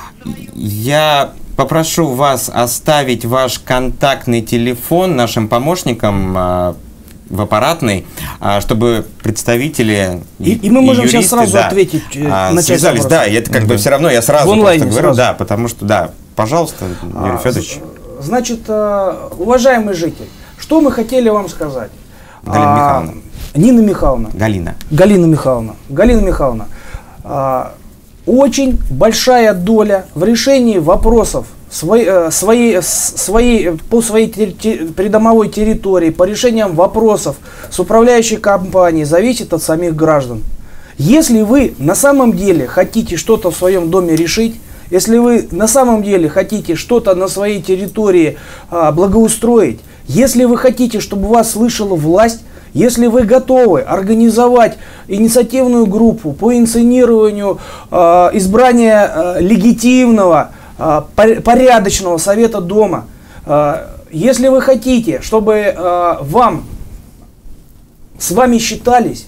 Я попрошу вас оставить ваш контактный телефон нашим помощникам э, в аппаратной, э, чтобы представители и, и мы можем и юристы, сейчас сразу да, ответить э, на часть связались, да, и это как mm-hmm. бы все равно я сразу говорю, сразу. Да, потому что, да, пожалуйста, Юрий а, Федорович. Значит, уважаемый житель, что мы хотели вам сказать? Галина Михайловна. Нина Михайловна. Галина. Галина Михайловна. Галина Михайловна. А, очень большая доля в решении вопросов своей, своей, своей, по своей те, те, придомовой территории, по решениям вопросов с управляющей компанией зависит от самих граждан. Если вы на самом деле хотите что-то в своем доме решить, если вы на самом деле хотите что-то на своей территории а, благоустроить, если вы хотите, чтобы вас слышала власть, если вы готовы организовать инициативную группу по инициированию э, избрания э, легитимного, э, порядочного совета дома, э, если вы хотите, чтобы э, вам, с вами считались,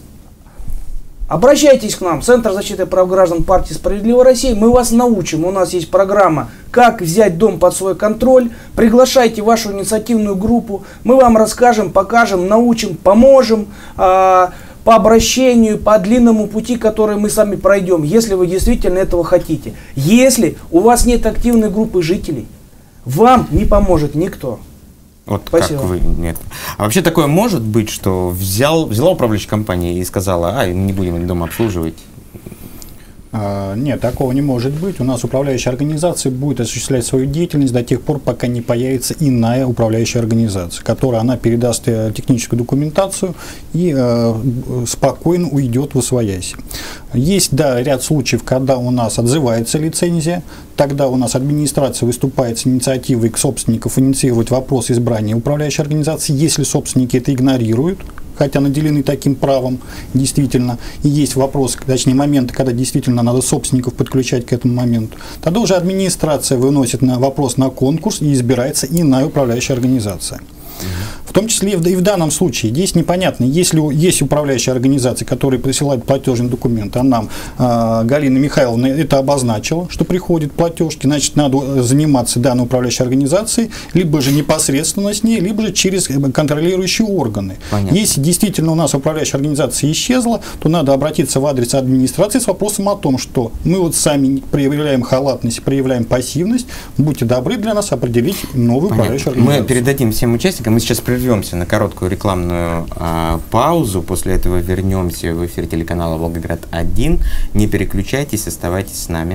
обращайтесь к нам, Центр защиты прав граждан партии «Справедливая Россия», мы вас научим, у нас есть программа как взять дом под свой контроль. Приглашайте вашу инициативную группу, мы вам расскажем, покажем, научим, поможем а, по обращению, по длинному пути, который мы сами пройдем, если вы действительно этого хотите. Если у вас нет активной группы жителей, вам не поможет никто. Вот Спасибо. Как вы, нет. А вообще такое может быть, что взял, взяла управляющая компания и сказала, а, не будем дом обслуживать? А, нет, такого не может быть. У нас управляющая организация будет осуществлять свою деятельность до тех пор, пока не появится иная управляющая организация, которая она передаст техническую документацию и э, спокойно уйдет в освоясь. Есть, да, ряд случаев, когда у нас отзывается лицензия, тогда у нас администрация выступает с инициативой к собственникам инициировать вопрос избрания управляющей организации, если собственники это игнорируют, хотя наделены таким правом, действительно, и есть вопрос, точнее моменты, когда действительно надо собственников подключать к этому моменту, тогда уже администрация выносит на вопрос на конкурс и избирается иная управляющая организация. В том числе и в, и в данном случае здесь непонятно, если есть управляющая организация, которая присылает платежный документ, а нам э, Галина Михайловна это обозначила, что приходит платежки, значит, надо заниматься данной управляющей организацией, либо же непосредственно с ней, либо же через контролирующие органы. Понятно. Если действительно у нас управляющая организация исчезла, то надо обратиться в адрес администрации с вопросом о том, что мы вот сами проявляем халатность, проявляем пассивность, будьте добры для нас определить новую Понятно. Управляющую организацию. Мы передадим всем участникам, мы сейчас прервемся на короткую рекламную а, паузу, после этого вернемся в эфир телеканала Волгоград один. Не переключайтесь, оставайтесь с нами.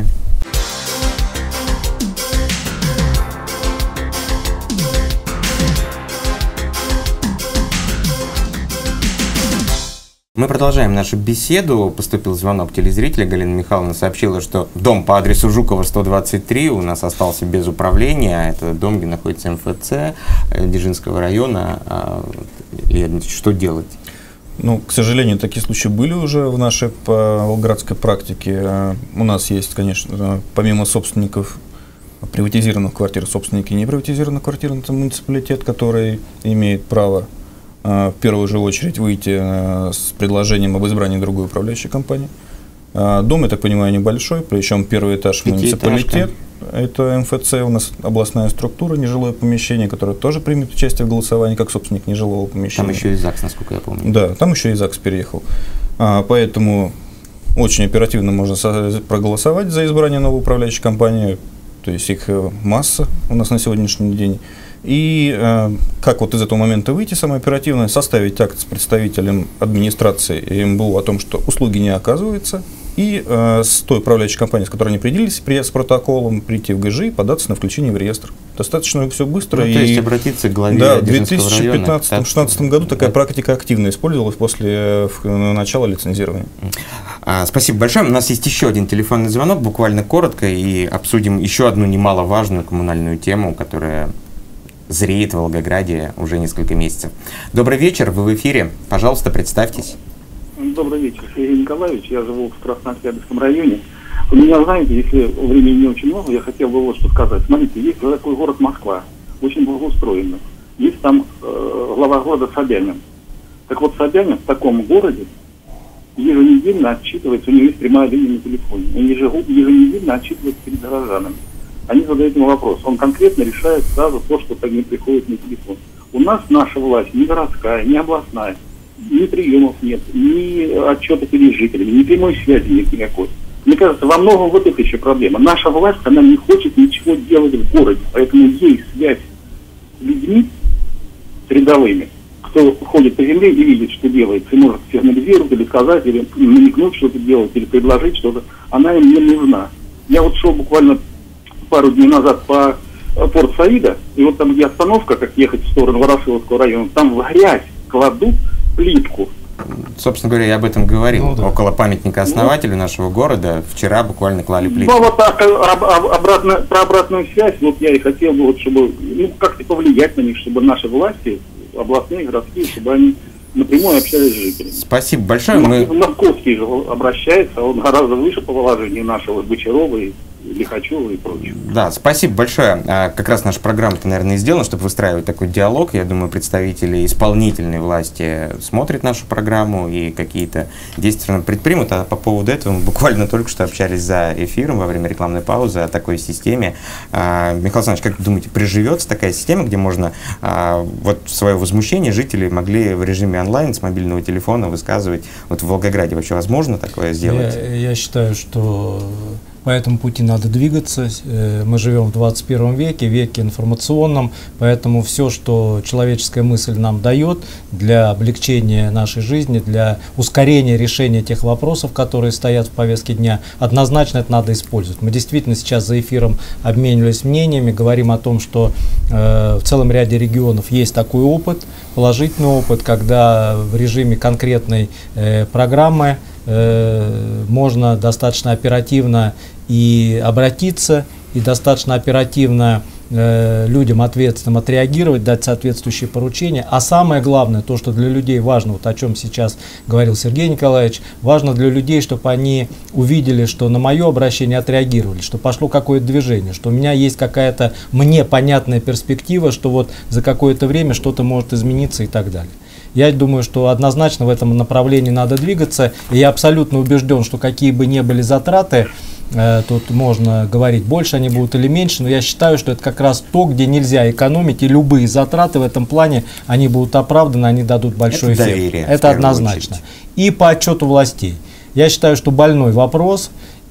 Мы продолжаем нашу беседу. Поступил звонок телезрителя. Галина Михайловна сообщила, что дом по адресу Жукова сто двадцать три у нас остался без управления. Это дом, где находится эм эф цэ Дзержинского района. И что делать? Ну, к сожалению, такие случаи были уже в нашей волгоградской практике. У нас есть, конечно, помимо собственников приватизированных квартир, собственники неприватизированных квартир, это муниципалитет, который имеет право в первую же очередь выйти с предложением об избрании другой управляющей компании. Дом, я так понимаю, небольшой, причем первый этаж муниципалитет. Это эм эф цэ, у нас областная структура, нежилое помещение, которое тоже примет участие в голосовании, как собственник нежилого помещения. Там еще и ЗАГС, насколько я помню. Да, там еще и ЗАГС переехал. А, поэтому очень оперативно можно проголосовать за избрание новой управляющей компании. То есть их масса у нас на сегодняшний день. И э, как вот из этого момента выйти самое оперативное, составить акт с представителем администрации и эм бэ у о том, что услуги не оказываются, и э, с той управляющей компанией, с которой они определились, с протоколом, прийти в гэ жэ и податься на включение в реестр. Достаточно все быстро. Ну, и, то есть обратиться к главе да, в две тысячи пятнадцатом — две тысячи шестнадцатом году такая да. практика активно использовалась после э, начала лицензирования. А, спасибо большое. У нас есть еще один телефонный звонок, буквально коротко, и обсудим еще одну немаловажную коммунальную тему, которая зреет в Волгограде уже несколько месяцев. Добрый вечер, вы в эфире. Пожалуйста, представьтесь. Добрый вечер, Сергей Николаевич. Я живу в Краснооктябрьском районе. У меня, знаете, если времени не очень много, я хотел бы вот что сказать. Смотрите, есть такой город Москва, очень благоустроенный. Есть там э, глава города Собянин. Так вот, Собянин в таком городе еженедельно отчитывается, у него есть прямая линия на телефоне. Он еженедельно отчитывается перед горожанами. Они задают ему вопрос. Он конкретно решает сразу то, что к ним приходит на телефон. У нас наша власть не городская, не областная. Ни приемов нет, ни отчета перед жителями, ни прямой связи нет никакой. Мне кажется, во многом вот это еще проблема. Наша власть, она не хочет ничего делать в городе, поэтому ей связь с людьми, с рядовыми, кто ходит по земле и видит, что делается, и может сигнализировать или сказать, или намекнуть что-то делать, или предложить что-то, она им не нужна. Я вот шел буквально пару дней назад по Порт Саида, и вот там, где остановка, как ехать в сторону Ворошиловского района, там в грязь кладут плитку. Собственно говоря, я об этом говорил. Ну, да. Около памятника основателю ну, нашего города вчера буквально клали плитку. Ну, вот так, об, об, обратно, про обратную связь, вот я и хотел бы, вот, чтобы ну, как-то повлиять на них, чтобы наши власти, областные, городские, чтобы они напрямую общались с жителями. Спасибо большое. Мы... Московский же обращается, он гораздо выше по положению нашего Бочарова и Лихачева и прочее. Да, спасибо большое. Как раз наша программа-то, наверное, и сделана, чтобы выстраивать такой диалог. Я думаю, представители исполнительной власти смотрят нашу программу и какие-то действия предпримут. А по поводу этого мы буквально только что общались за эфиром во время рекламной паузы о такой системе. Михаил Александрович, как думаете, приживется такая система, где можно вот свое возмущение жители могли в режиме онлайн с мобильного телефона высказывать? Вот в Волгограде вообще возможно такое сделать? Я, я считаю, что по этому пути надо двигаться. Мы живем в двадцать первом веке, веке информационном, поэтому все, что человеческая мысль нам дает для облегчения нашей жизни, для ускорения решения тех вопросов, которые стоят в повестке дня, однозначно это надо использовать. Мы действительно сейчас за эфиром обменивались мнениями, говорим о том, что э, в целом ряде регионов есть такой опыт, положительный опыт, когда в режиме конкретной э, программы э, можно достаточно оперативно и обратиться, и достаточно оперативно э, людям ответственным отреагировать, дать соответствующие поручения. А самое главное, то, что для людей важно, вот о чем сейчас говорил Сергей Николаевич, важно для людей, чтобы они увидели, что на мое обращение отреагировали, что пошло какое-то движение, что у меня есть какая-то мне понятная перспектива, что вот за какое-то время что-то может измениться и так далее. Я думаю, что однозначно в этом направлении надо двигаться, и я абсолютно убежден, что какие бы ни были затраты, э, тут можно говорить, больше они будут или меньше, но я считаю, что это как раз то, где нельзя экономить, и любые затраты в этом плане, они будут оправданы, они дадут большой это эффект. Доверие, это однозначно. Очередь. И по отчету властей. Я считаю, что больной вопрос,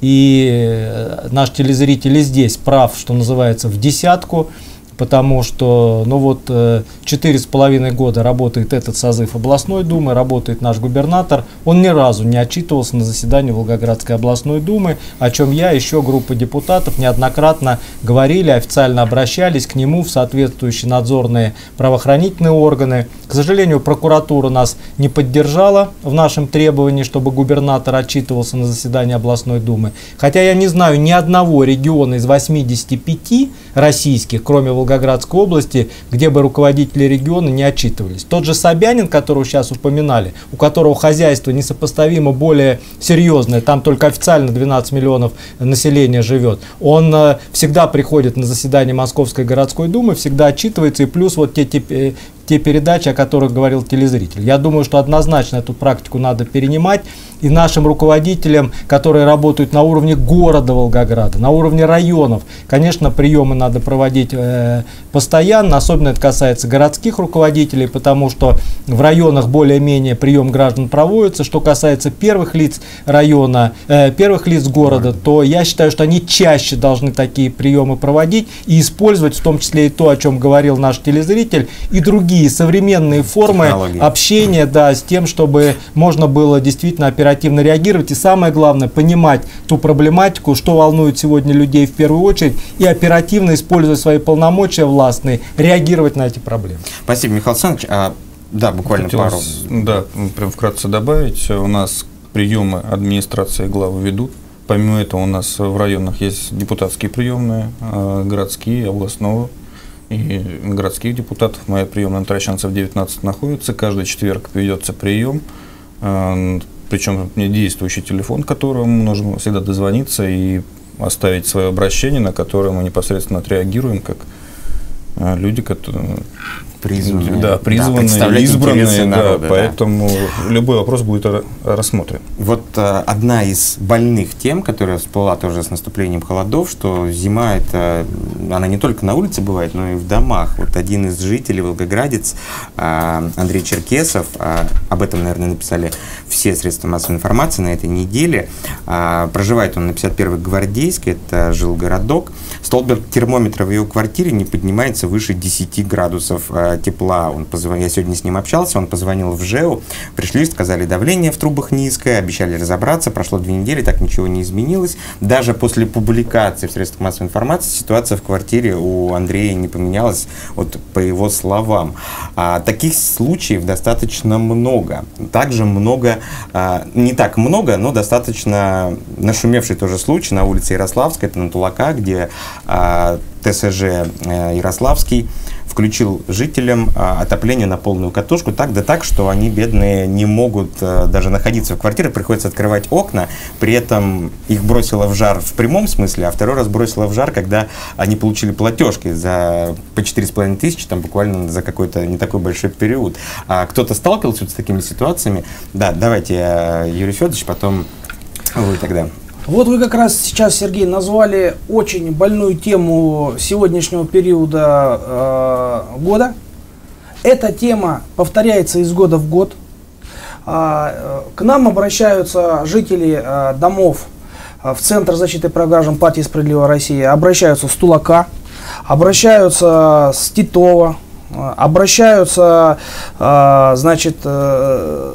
и наш телезритель и здесь прав, что называется, в десятку. Потому что, ну вот, четыре с половиной года работает этот созыв областной думы, работает наш губернатор. Он ни разу не отчитывался на заседании Волгоградской областной думы, о чем я, еще группа депутатов неоднократно говорили, официально обращались к нему в соответствующие надзорные правоохранительные органы. К сожалению, прокуратура нас не поддержала в нашем требовании, чтобы губернатор отчитывался на заседании областной думы. Хотя я не знаю ни одного региона из восьмидесяти пяти российских, кроме Волгоградской, Волгоградской области, где бы руководители региона не отчитывались. Тот же Собянин, которого сейчас упоминали, у которого хозяйство несопоставимо более серьезное, там только официально двенадцать миллионов населения живет, он э, всегда приходит на заседание Московской городской думы, всегда отчитывается, и плюс вот те, те, те передачи, о которых говорил телезритель. Я думаю, что однозначно эту практику надо перенимать, и нашим руководителям, которые работают на уровне города Волгограда, на уровне районов, конечно, приемы надо проводить э, постоянно, особенно это касается городских руководителей, потому что в районах более-менее прием граждан проводится. Что касается первых лиц района, э, первых лиц города, то я считаю, что они чаще должны такие приемы проводить и использовать, в том числе и то, о чем говорил наш телезритель, и другие современные формы технологии общения, да, с тем, чтобы можно было действительно оперативно оперативно реагировать и, самое главное, понимать ту проблематику, что волнует сегодня людей в первую очередь, и оперативно, используя свои полномочия властные, реагировать на эти проблемы. Спасибо, Михаил Александрович. А, да, буквально Хотелось, пару. Да, прям вкратце добавить. У нас приемы администрации главы ведут. Помимо этого у нас в районах есть депутатские приемные, городские, областного. И городских депутатов. Моя приемная на Трощанцев девятнадцать находится. Каждый четверг ведется прием. Причем действующий телефон, к которому нужно всегда дозвониться и оставить свое обращение, на которое мы непосредственно отреагируем, как люди, которые призванные, да, призванные, да, избранные, народа, да, поэтому да. любой вопрос будет рассмотрен. Вот а, одна из больных тем, которая всплыла тоже с наступлением холодов, что зима это, она не только на улице бывает, но и в домах. Вот один из жителей, волгоградец, а, Андрей Черкесов, а, об этом, наверное, написали все средства массовой информации на этой неделе. А, проживает он на пятьдесят первой Гвардейской, это жилгородок. Столбик термометра в его квартире не поднимается выше десяти градусов тепла. Он позвонил, я сегодня с ним общался, он позвонил в ЖЭУ, пришли, сказали, давление в трубах низкое, обещали разобраться, прошло две недели, так ничего не изменилось. Даже после публикации в средствах массовой информации ситуация в квартире у Андрея не поменялась, вот по его словам. А, таких случаев достаточно много. Также много, а, не так много, но достаточно нашумевший тоже случай на улице Ярославской, это на Тулака, где а, ТСЖ Ярославский включил жителям отопление на полную катушку, так да так, что они, бедные, не могут даже находиться в квартире, приходится открывать окна, при этом их бросило в жар в прямом смысле, а второй раз бросило в жар, когда они получили платежки за по четыре с половиной тысячи, там буквально за какой-то не такой большой период. А кто-то сталкивался с такими ситуациями? Да, давайте, Юрий Федорович, потом вы тогда. Вот вы как раз сейчас, Сергей, назвали очень больную тему сегодняшнего периода э, года. Эта тема повторяется из года в год. Э, к нам обращаются жители э, домов э, в Центр защиты прав граждан партии «Справедливая Россия», обращаются с Тулака, обращаются с Титова, э, обращаются, э, значит, э,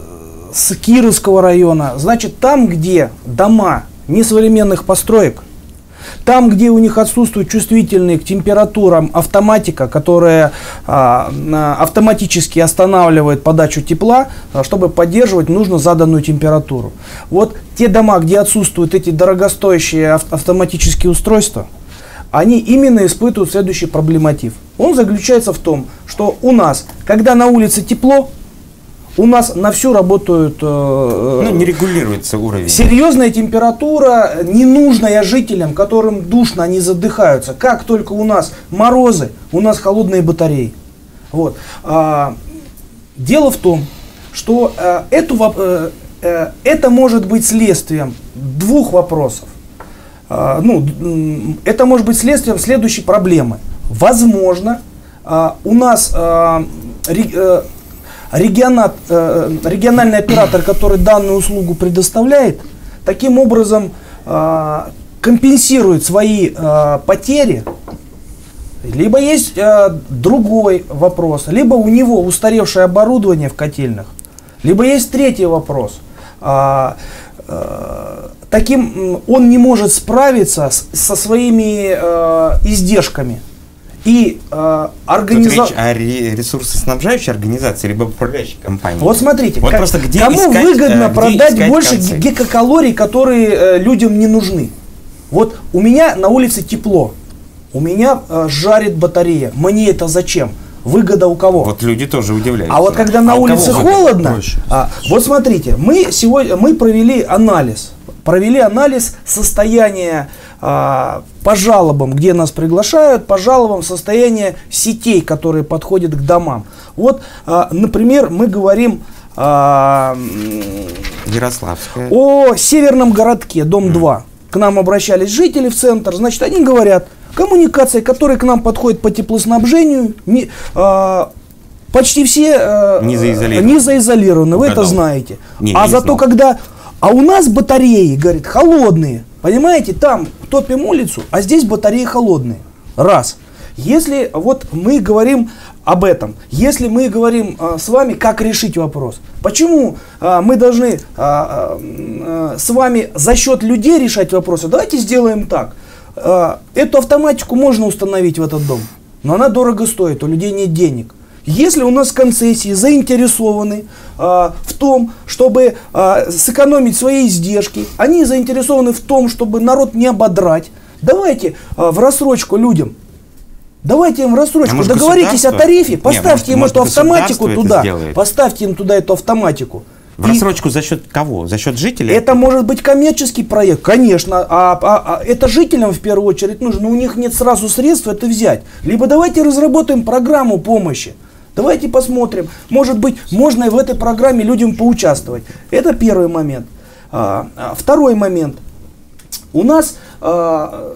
с Кировского района. Значит, там, где дома несовременных построек, там, где у них отсутствует чувствительная к температурам автоматика, которая а, автоматически останавливает подачу тепла, а, чтобы поддерживать нужно заданную температуру. Вот те дома, где отсутствуют эти дорогостоящие ав автоматические устройства, они именно испытывают следующий проблематив. Он заключается в том, что у нас, когда на улице тепло, у нас на всю работают... Э, ну, не регулируется уровень. Серьезная температура, ненужная жителям, которым душно, они задыхаются. Как только у нас морозы, у нас холодные батареи. Вот. А, дело в том, что э, эту, э, э, это может быть следствием двух вопросов. А, ну, это может быть следствием следующей проблемы. Возможно, э, у нас... Э, э, Регионат, э, региональный оператор, который данную услугу предоставляет, таким образом э, компенсирует свои э, потери. Либо есть э, другой вопрос, либо у него устаревшее оборудование в котельных, либо есть третий вопрос. Э, э, таким он не может справиться с, со своими э, издержками. И э, организация... Речь о ресурсоснабжающей организации, либо управляющей компании. Вот смотрите, вот как, просто где кому искать, выгодно э, продать больше концы? гигакалорий, которые э, людям не нужны. Вот у меня на улице тепло, у меня э, жарит батарея. Мне это зачем? Выгода у кого? Вот люди тоже удивляются. А вот когда на а улице холодно, а, вот смотрите, мы сегодня мы провели анализ. Провели анализ состояния а, по жалобам, где нас приглашают, по жалобам состояния сетей, которые подходят к домам. Вот, а, например, мы говорим а, Ярославская. о северном городке, дом два. К нам обращались жители в центр, значит, они говорят, коммуникации, которые к нам подходят по теплоснабжению, не, а, почти все а, не заизолированы, не заизолированы, вы это знаете. Не, а не зато знал. когда... А у нас батареи, говорит, холодные. Понимаете, там топим улицу, а здесь батареи холодные. Раз. Если вот мы говорим об этом, если мы говорим а, с вами, как решить вопрос, почему а, мы должны а, а, с вами за счет людей решать вопросы, давайте сделаем так. А, эту автоматику можно установить в этот дом, но она дорого стоит, у людей нет денег. Если у нас концессии заинтересованы а, в том, чтобы а, сэкономить свои издержки, они заинтересованы в том, чтобы народ не ободрать, давайте а, в рассрочку людям, давайте им в рассрочку, а договоритесь о тарифе, поставьте Нет, может, им может, эту автоматику туда, сделает. поставьте им туда эту автоматику. В И рассрочку за счет кого? За счет жителей? это может быть коммерческий проект, конечно, а, а, а это жителям в первую очередь нужно, но у них нет сразу средств это взять. Либо давайте разработаем программу помощи. Давайте посмотрим, может быть, можно и в этой программе людям поучаствовать. Это первый момент. А, а, второй момент. У нас а,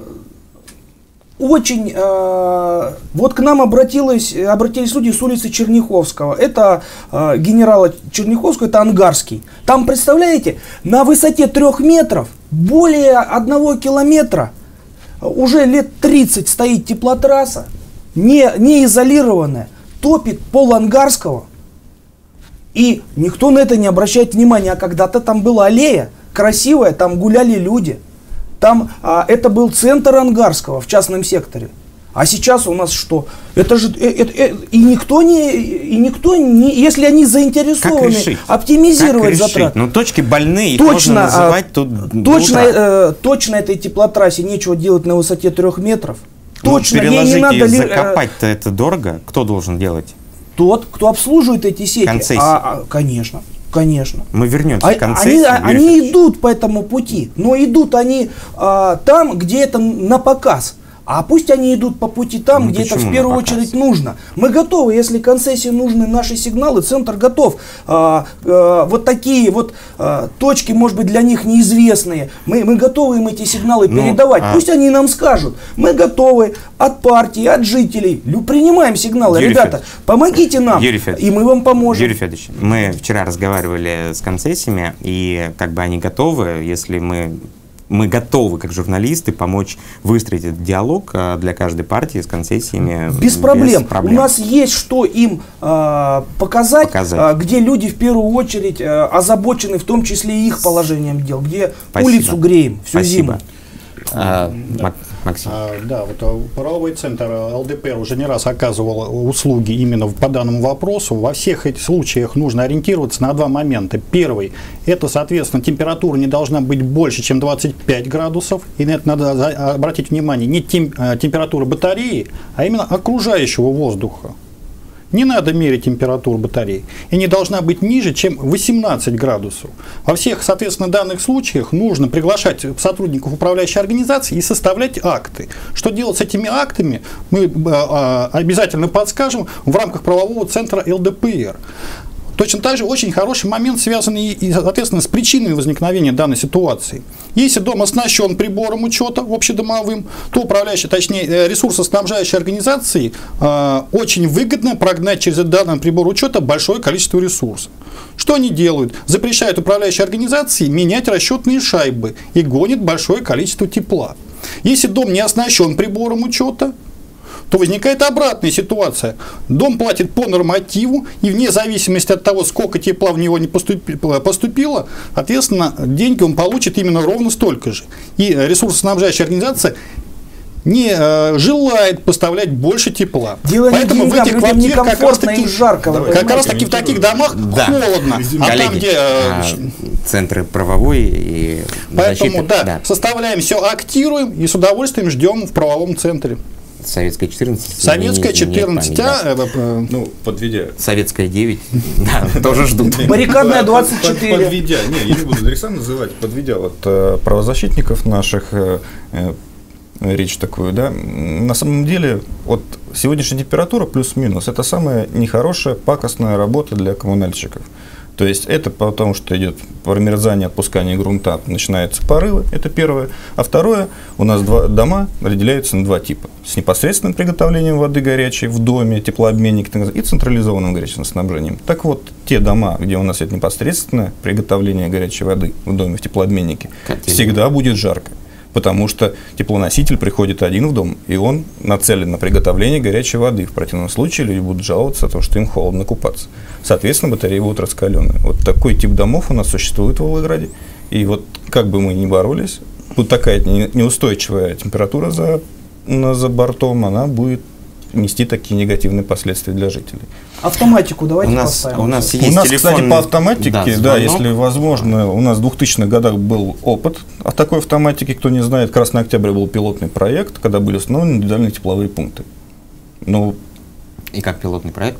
очень, а, вот к нам обратилась, обратились люди с улицы Черняховского. Это а, генерала Черняховского, это Ангарский. Там, представляете, на высоте трех метров, более одного километра, уже лет тридцать стоит теплотрасса, не, не изолированная. Топит пол Ангарского, и никто на это не обращает внимания. А когда-то там была аллея красивая, там гуляли люди. Там а, это был центр Ангарского в частном секторе. А сейчас у нас что? Это же э, э, э, и никто не и никто не, если они заинтересованы оптимизировать затраты. Ну точки больные, точно, их можно называть а, тут. Точно, э, точно этой теплотрассе нечего делать на высоте трех метров. точно, ну, ей не надо... закопать-то это дорого. Кто должен делать? Тот, кто обслуживает эти сети. Концессии. А, а, конечно. Конечно. Мы вернемся а, к концессии. Они, они идут по этому пути, но идут они а, там, где это на показ. А пусть они идут по пути там, ну, где это в первую очередь нужно. Мы готовы, если концессии нужны наши сигналы, центр готов. А, а, вот такие вот а, точки, может быть, для них неизвестные. Мы, мы готовы им эти сигналы ну, передавать. А... Пусть они нам скажут. Мы готовы от партии, от жителей. Принимаем сигналы. Юрий Ребята, Федорович, помогите нам, и мы вам поможем. Юрий Федорович, мы вчера разговаривали с концессиями, и как бы они готовы, если мы... Мы готовы, как журналисты, помочь выстроить этот диалог для каждой партии с концессиями. Без проблем. Без проблем. У нас есть что им э, показать, показать. Э, где люди в первую очередь э, озабочены, в том числе и их положением дел, где Спасибо. улицу греем всю Спасибо. зиму. А, Максим. А, да, вот правовой центр эл дэ пэ эр уже не раз оказывал услуги именно по данному вопросу. Во всех этих случаях нужно ориентироваться на два момента. Первый – это, соответственно, температура не должна быть больше, чем двадцать пять градусов. И на это надо обратить внимание, не тем, температура батареи, а именно окружающего воздуха. Не надо мерить температуру батареи. И не должна быть ниже, чем восемнадцать градусов. Во всех, соответственно, данных случаях нужно приглашать сотрудников управляющей организации и составлять акты. Что делать с этими актами, мы обязательно подскажем в рамках правового центра эл дэ пэ эр. Точно так же очень хороший момент, связанный, и, соответственно, с причиной возникновения данной ситуации. Если дом оснащен прибором учета общедомовым, то управляющей, точнее, ресурсоснабжающей организации э, очень выгодно прогнать через данный прибор учета большое количество ресурсов. Что они делают? Запрещают управляющей организации менять расчетные шайбы и гонят большое количество тепла. Если дом не оснащен прибором учета, то возникает обратная ситуация. Дом платит по нормативу, и вне зависимости от того, сколько тепла в него не поступило, поступило, соответственно, деньги он получит именно ровно столько же. И ресурсоснабжающая организация не э, желает поставлять больше тепла. Дело Поэтому в этих квартирах как раз таки жарко. Как раз таки в таких домах да. холодно. А Коллеги, там, где э, центры правовой и Поэтому да, да, составляем все, актируем и с удовольствием ждем в правовом центре. Советская четырнадцать. Советская четырнадцать, а? Ну, подведя. Советская девять. Да, тоже ждут. Баррикадная двадцать четыре. Подведя, не, я не буду адреса называть, подведя вот правозащитников наших, речь такую, да, на самом деле, вот сегодняшняя температура плюс-минус, это самая нехорошая, пакостная работа для коммунальщиков. То есть это потому, что идет промерзание, отпускание грунта, начинаются порывы, это первое. А второе, у нас два дома разделяются на два типа. С непосредственным приготовлением воды горячей в доме, теплообменник, и централизованным горячим снабжением. Так вот, те дома, где у нас это непосредственное приготовление горячей воды в доме, в теплообменнике, всегда будет жарко. Потому что теплоноситель приходит один в дом, и он нацелен на приготовление горячей воды. В противном случае люди будут жаловаться, потому что им холодно купаться. Соответственно, батареи будут раскаленные. Вот такой тип домов у нас существует в Волгограде. И вот как бы мы ни боролись, вот такая неустойчивая температура за, за бортом, она будет нести такие негативные последствия для жителей. Автоматику давайте у нас, поставим. У нас, есть у нас телефон... кстати, по автоматике, да, да, если возможно, у нас в двухтысячных годах был опыт о такой автоматике, кто не знает, Красный Октябрь был пилотный проект, когда были установлены индивидуальные тепловые пункты. Ну, и как пилотный проект?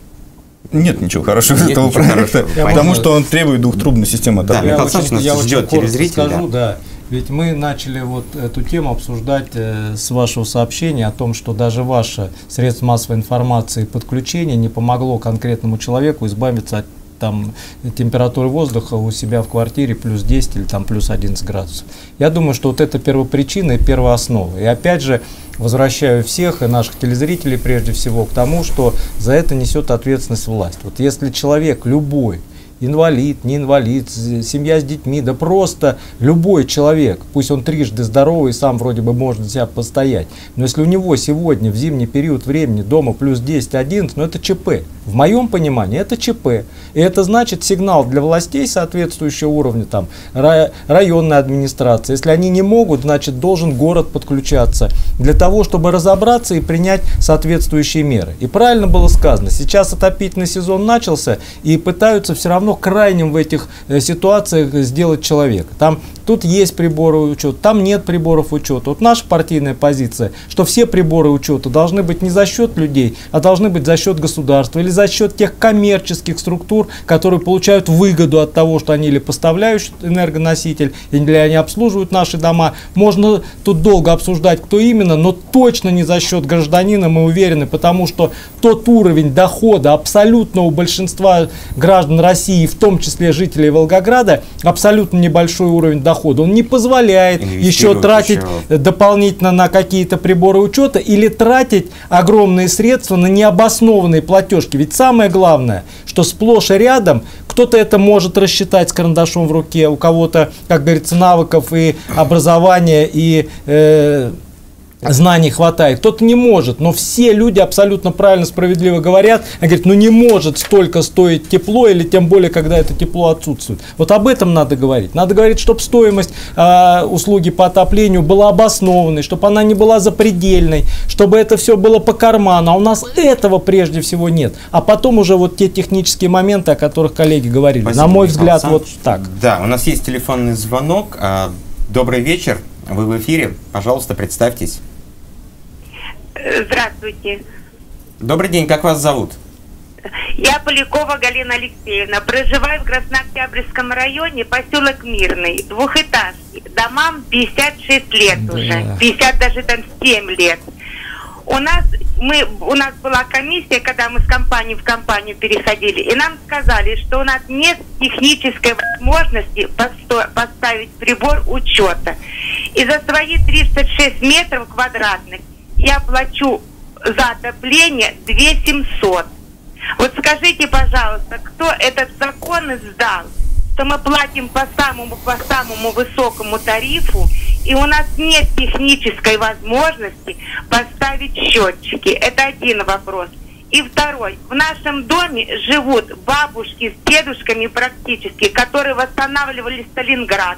Нет ничего хорошего из этого проекта, потому что он требует двухтрубной системы отопления. Да, я очень, я очень коротко скажу, да. Ведь мы начали вот эту тему обсуждать э, с вашего сообщения о том, что даже ваше средство массовой информации подключение не помогло конкретному человеку избавиться от там, температуры воздуха у себя в квартире плюс десять или там, плюс одиннадцать градусов. Я думаю, что вот это первопричина и первооснова. И опять же, возвращаю всех и наших телезрителей прежде всего к тому, что за это несет ответственность власть. Вот если человек любой, инвалид, не инвалид, семья с детьми, да просто любой человек, пусть он трижды здоровый и сам вроде бы может за себя постоять, но если у него сегодня в зимний период времени дома плюс десять-одиннадцать, ну это ЧП. В моем понимании это ЧП. И это значит сигнал для властей соответствующего уровня, там, районной администрации. Если они не могут, значит должен город подключаться для того, чтобы разобраться и принять соответствующие меры. И правильно было сказано, сейчас отопительный сезон начался и пытаются все равно самого крайним в этих э, ситуациях сделать человека. Там, тут есть приборы учета, там нет приборов учета. Вот наша партийная позиция, что все приборы учета должны быть не за счет людей, а должны быть за счет государства или за счет тех коммерческих структур, которые получают выгоду от того, что они или поставляют энергоноситель, или они обслуживают наши дома. Можно тут долго обсуждать, кто именно, но точно не за счет гражданина, мы уверены, потому что тот уровень дохода абсолютного большинства граждан России, в том числе жителей Волгограда, абсолютно небольшой уровень дохода, он не позволяет еще тратить еще. дополнительно на какие-то приборы учета или тратить огромные средства на необоснованные платежки. Ведь самое главное, что сплошь и рядом кто-то это может рассчитать с карандашом в руке, у кого-то, как говорится, навыков и образования, и э, знаний хватает, кто-то не может, но все люди абсолютно правильно, справедливо говорят, они говорят, ну не может столько стоить тепло, или тем более, когда это тепло отсутствует. Вот об этом надо говорить. Надо говорить, чтобы стоимость э, услуги по отоплению была обоснованной, чтобы она не была запредельной, чтобы это все было по карману. А у нас этого прежде всего нет. А потом уже вот те технические моменты, о которых коллеги говорили. Спасибо, на мой взгляд, вот так. Да, у нас есть телефонный звонок. Добрый вечер, вы в эфире. Пожалуйста, представьтесь. Здравствуйте. Добрый день, как вас зовут? Я Полякова Галина Алексеевна. Проживаю в Краснооктябрьском районе, поселок Мирный, двухэтажки. Домам пятьдесят шесть лет да. уже, пятьдесят даже там семь лет. У нас, мы, у нас была комиссия, когда мы с компании в компанию переходили, и нам сказали, что у нас нет технической возможности посто, поставить прибор учета. И за свои тридцать шесть метров квадратных я плачу за отопление две тысячи семьсот. Вот скажите, пожалуйста, кто этот закон издал, что мы платим по самому, по самому высокому тарифу, и у нас нет технической возможности поставить счетчики? Это один вопрос. И второй. В нашем доме живут бабушки с дедушками практически, которые восстанавливали Сталинград,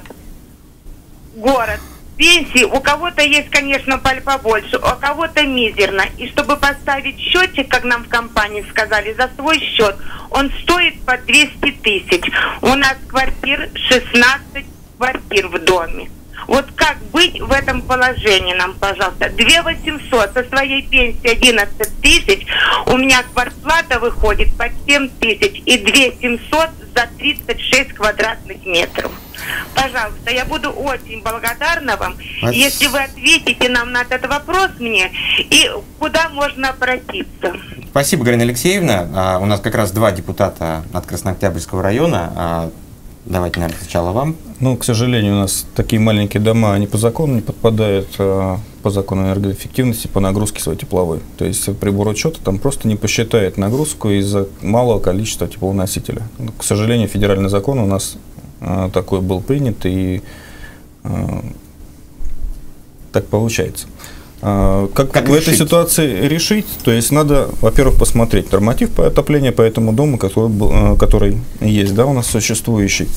город. Пенсии у кого-то есть, конечно, побольше, у кого-то мизерно. И чтобы поставить счетчик, как нам в компании сказали, за свой счет, он стоит по двести тысяч. У нас квартир шестнадцать квартир в доме. Вот как быть в этом положении нам, пожалуйста? две тысячи восемьсот со своей пенсии одиннадцать тысяч, у меня квартплата выходит по семь тысяч и две тысячи семьсот за тридцать шесть квадратных метров. Пожалуйста, я буду очень благодарна вам, а... если вы ответите нам на этот вопрос мне, и куда можно обратиться. Спасибо, Галина Алексеевна. А, у нас как раз два депутата от Краснооктябрьского района. А, давайте, наверное, сначала вам. Ну, к сожалению, у нас такие маленькие дома, они по закону не подпадают, а, по закону энергоэффективности, по нагрузке своей тепловой. То есть прибор учета там просто не посчитает нагрузку из-за малого количества теплоносителя. Но, к сожалению, федеральный закон у нас а, такой был принят, и а, так получается. А, как, как в решить? этой ситуации решить? То есть надо, во-первых, посмотреть норматив по отоплению по этому дому, который, был, который есть, да, у нас существующий.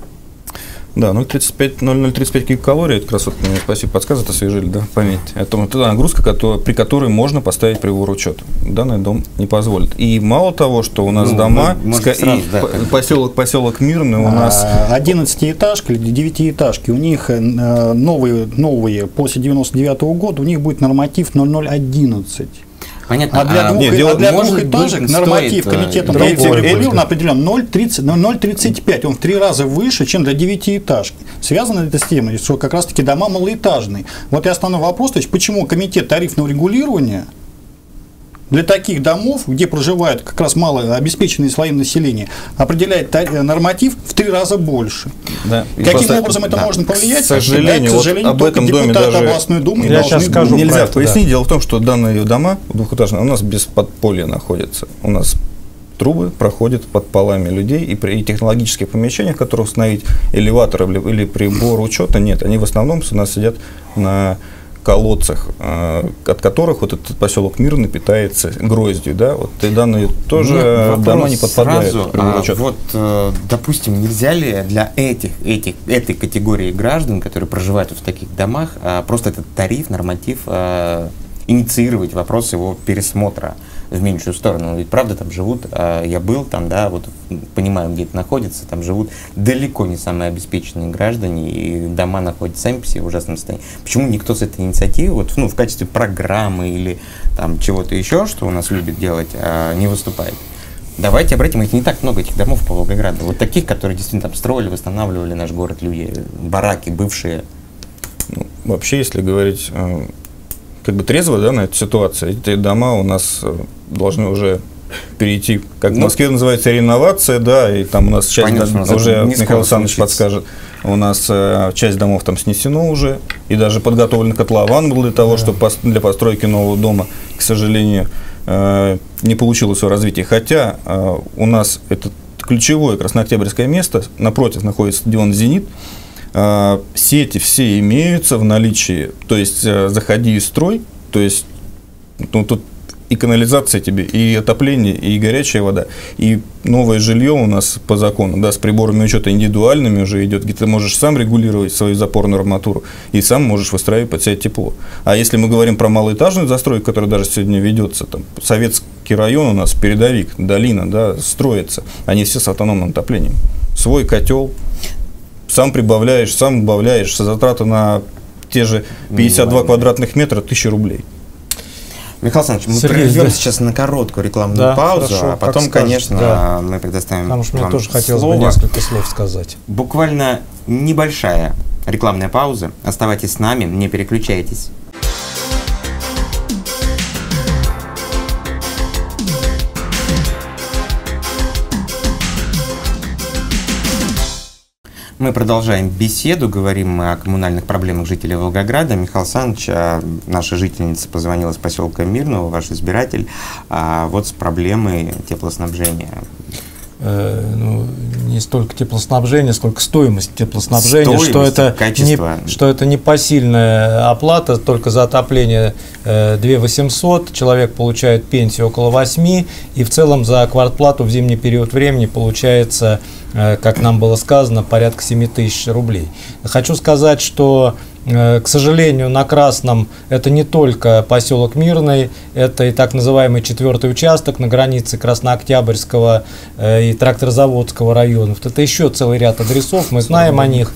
Да, ноль тридцать пять гигакалорий, это как раз вот, мне спасибо, подсказывает, освежили, да, память. Это, это нагрузка, которая, при которой можно поставить прибор учета. Данный дом не позволит. И мало того, что у нас ну, дома, ска- сразу, да, поселок, поселок Мирный у нас... одиннадцатиэтажки или девятиэтажки, у них новые, новые после девяносто девятого года, у них будет норматив ноль ноль одиннадцать. Понятно. А для, а, двух, нет, а для двухэтажек норматив комитетом регулирован определен ноль тридцать пять. Он в три раза выше, чем для девятиэтажки. Связано это с тем, что как раз таки дома малоэтажные. Вот и основной вопрос, то есть почему комитет тарифного регулирования для таких домов, где проживают как раз малообеспеченные слои населения, определяет норматив в три раза больше. Да. Каким просто, образом это да. можно повлиять? К сожалению, да, к сожалению вот об этом доме даже областной думы я сейчас скажу, нельзя это, пояснить. Да. Дело в том, что данные дома двухэтажные у нас без подполья находятся. У нас трубы проходят под полами людей, и при технологических помещениях, в которых установить элеватор или, или прибор учета, нет. Они в основном у нас сидят на колодцах, от которых вот этот поселок Мирный питается гроздью, да, вот и данные тоже дома не подпадают. Сразу, а вот, допустим, нельзя ли для этих, этих, этой категории граждан, которые проживают в таких домах, просто этот тариф, норматив, инициировать вопрос его пересмотра? в меньшую сторону. Ведь правда там живут, а, я был там, да, вот понимаю, где это находится, там живут далеко не самые обеспеченные граждане, и дома находятся сами по себе в ужасном состоянии. Почему никто с этой инициативой, вот, ну, в качестве программы или там чего-то еще, что у нас любят делать, а, не выступает? Давайте обратим, их не так много, этих домов по Волгограду. Вот таких, которые действительно там строили, восстанавливали наш город, люди, бараки бывшие. Ну, вообще, если говорить э, как бы трезво, да, на эту ситуацию, эти дома у нас э, должны уже перейти, как ну, в Москве называется, реновация, да, и там у нас часть, понятно, да, уже Михаил Александрович подскажет, у нас э, часть домов там снесено уже, и даже подготовлен котлован был для того, да. чтобы пос, для постройки нового дома, к сожалению, э, не получилось его развития. Хотя э, у нас это ключевое краснооктябрьское место, напротив находится стадион «Зенит», э, сети все имеются в наличии, то есть э, заходи и строй, то есть ну, тут и канализация тебе, и отопление, и горячая вода, и новое жилье у нас по закону, да, с приборами учета индивидуальными уже идет, где ты можешь сам регулировать свою запорную арматуру и сам можешь выстраивать под себя тепло. А если мы говорим про малоэтажную застройку, которая даже сегодня ведется, там, Советский район у нас, передовик, долина, да, строится, они все с автономным отоплением. Свой котел, сам прибавляешь, сам убавляешь, затраты на те же пятьдесят два квадратных метра, тысяча рублей. Михаил Александрович, мы Сергей, прервем да. сейчас на короткую рекламную да, паузу, хорошо, а потом, конечно, да. мы предоставим Потому что вам мне тоже хотелось слово. бы несколько слов сказать. Буквально небольшая рекламная пауза. Оставайтесь с нами, не переключайтесь. Мы продолжаем беседу, говорим мы о коммунальных проблемах жителей Волгограда. Михаил Александрович, наша жительница позвонила с поселка Мирного, ваш избиратель, вот с проблемой теплоснабжения. Э, ну, не столько теплоснабжения, сколько стоимость теплоснабжения, стоимость, что, это не, что это не посильная оплата, только за отопление э, две тысячи восемьсот, человек получает пенсию около восьми, и в целом за квартплату в зимний период времени получается, э, как нам было сказано, порядка семи тысяч рублей. Хочу сказать, что к сожалению, на Красном это не только поселок Мирный, это и так называемый четвертый участок на границе Краснооктябрьского и Тракторозаводского районов. Это еще целый ряд адресов, мы знаем о них.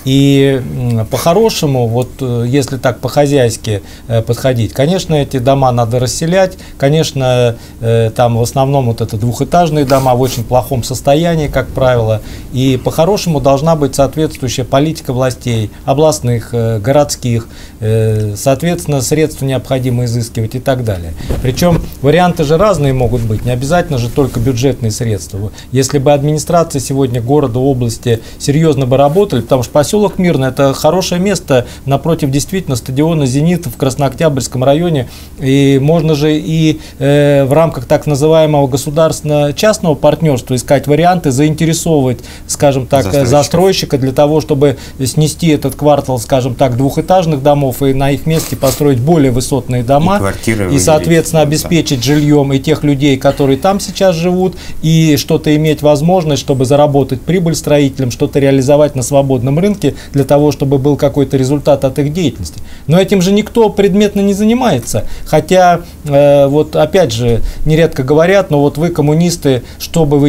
И по-хорошему, вот если так по-хозяйски подходить, конечно, эти дома надо расселять, конечно, там в основном вот это двухэтажные дома в очень плохом состоянии, как правило, и по-хорошему должна быть соответствующая политика властей, областных, городских, соответственно, средства необходимо изыскивать и так далее. Причем варианты же разные могут быть, не обязательно же только бюджетные средства. Если бы администрация сегодня города, области серьезно бы работали, потому что поселок Поселок Мирный – это хорошее место напротив действительно стадиона «Зенит» в Краснооктябрьском районе. И можно же и э, в рамках так называемого государственно-частного партнерства искать варианты, заинтересовывать, скажем так, застройщика. застройщика для того, чтобы снести этот квартал, скажем так, двухэтажных домов и на их месте построить более высотные дома. И, и соответственно, обеспечить жильем и тех людей, которые там сейчас живут, и что-то иметь возможность, чтобы заработать прибыль строителям, что-то реализовать на свободном рынке, для того, чтобы был какой-то результат от их деятельности. Но этим же никто предметно не занимается. Хотя, э, вот опять же, нередко говорят, но вот вы, коммунисты, что бы вы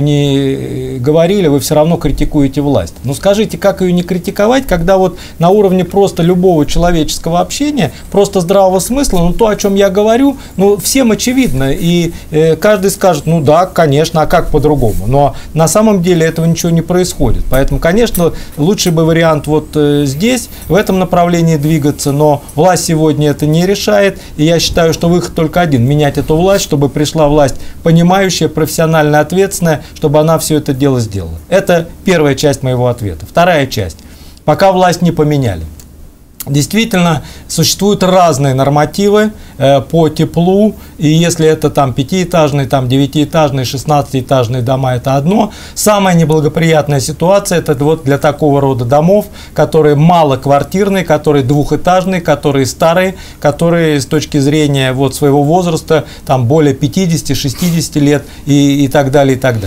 ни говорили, вы все равно критикуете власть. Ну скажите, как ее не критиковать, когда вот на уровне просто любого человеческого общения, просто здравого смысла, ну то, о чем я говорю, ну всем очевидно. И э, каждый скажет, ну да, конечно, а как по-другому? Но на самом деле этого ничего не происходит. Поэтому, конечно, лучший бы вариант вот э, здесь, в этом направлении двигаться, но власть сегодня это не решает, и я считаю, что выход только один – менять эту власть, чтобы пришла власть понимающая, профессионально ответственная, чтобы она все это дело сделала. Это первая часть моего ответа. Вторая часть. Пока власть не поменяли. Действительно, существуют разные нормативы э, по теплу, и если это там пятиэтажные, там девятиэтажные, шестнадцатиэтажные дома, это одно. Самая неблагоприятная ситуация – это вот для такого рода домов, которые малоквартирные, которые двухэтажные, которые старые, которые с точки зрения вот своего возраста там более пятидесяти-шестидесяти лет и, и так далее, и так далее.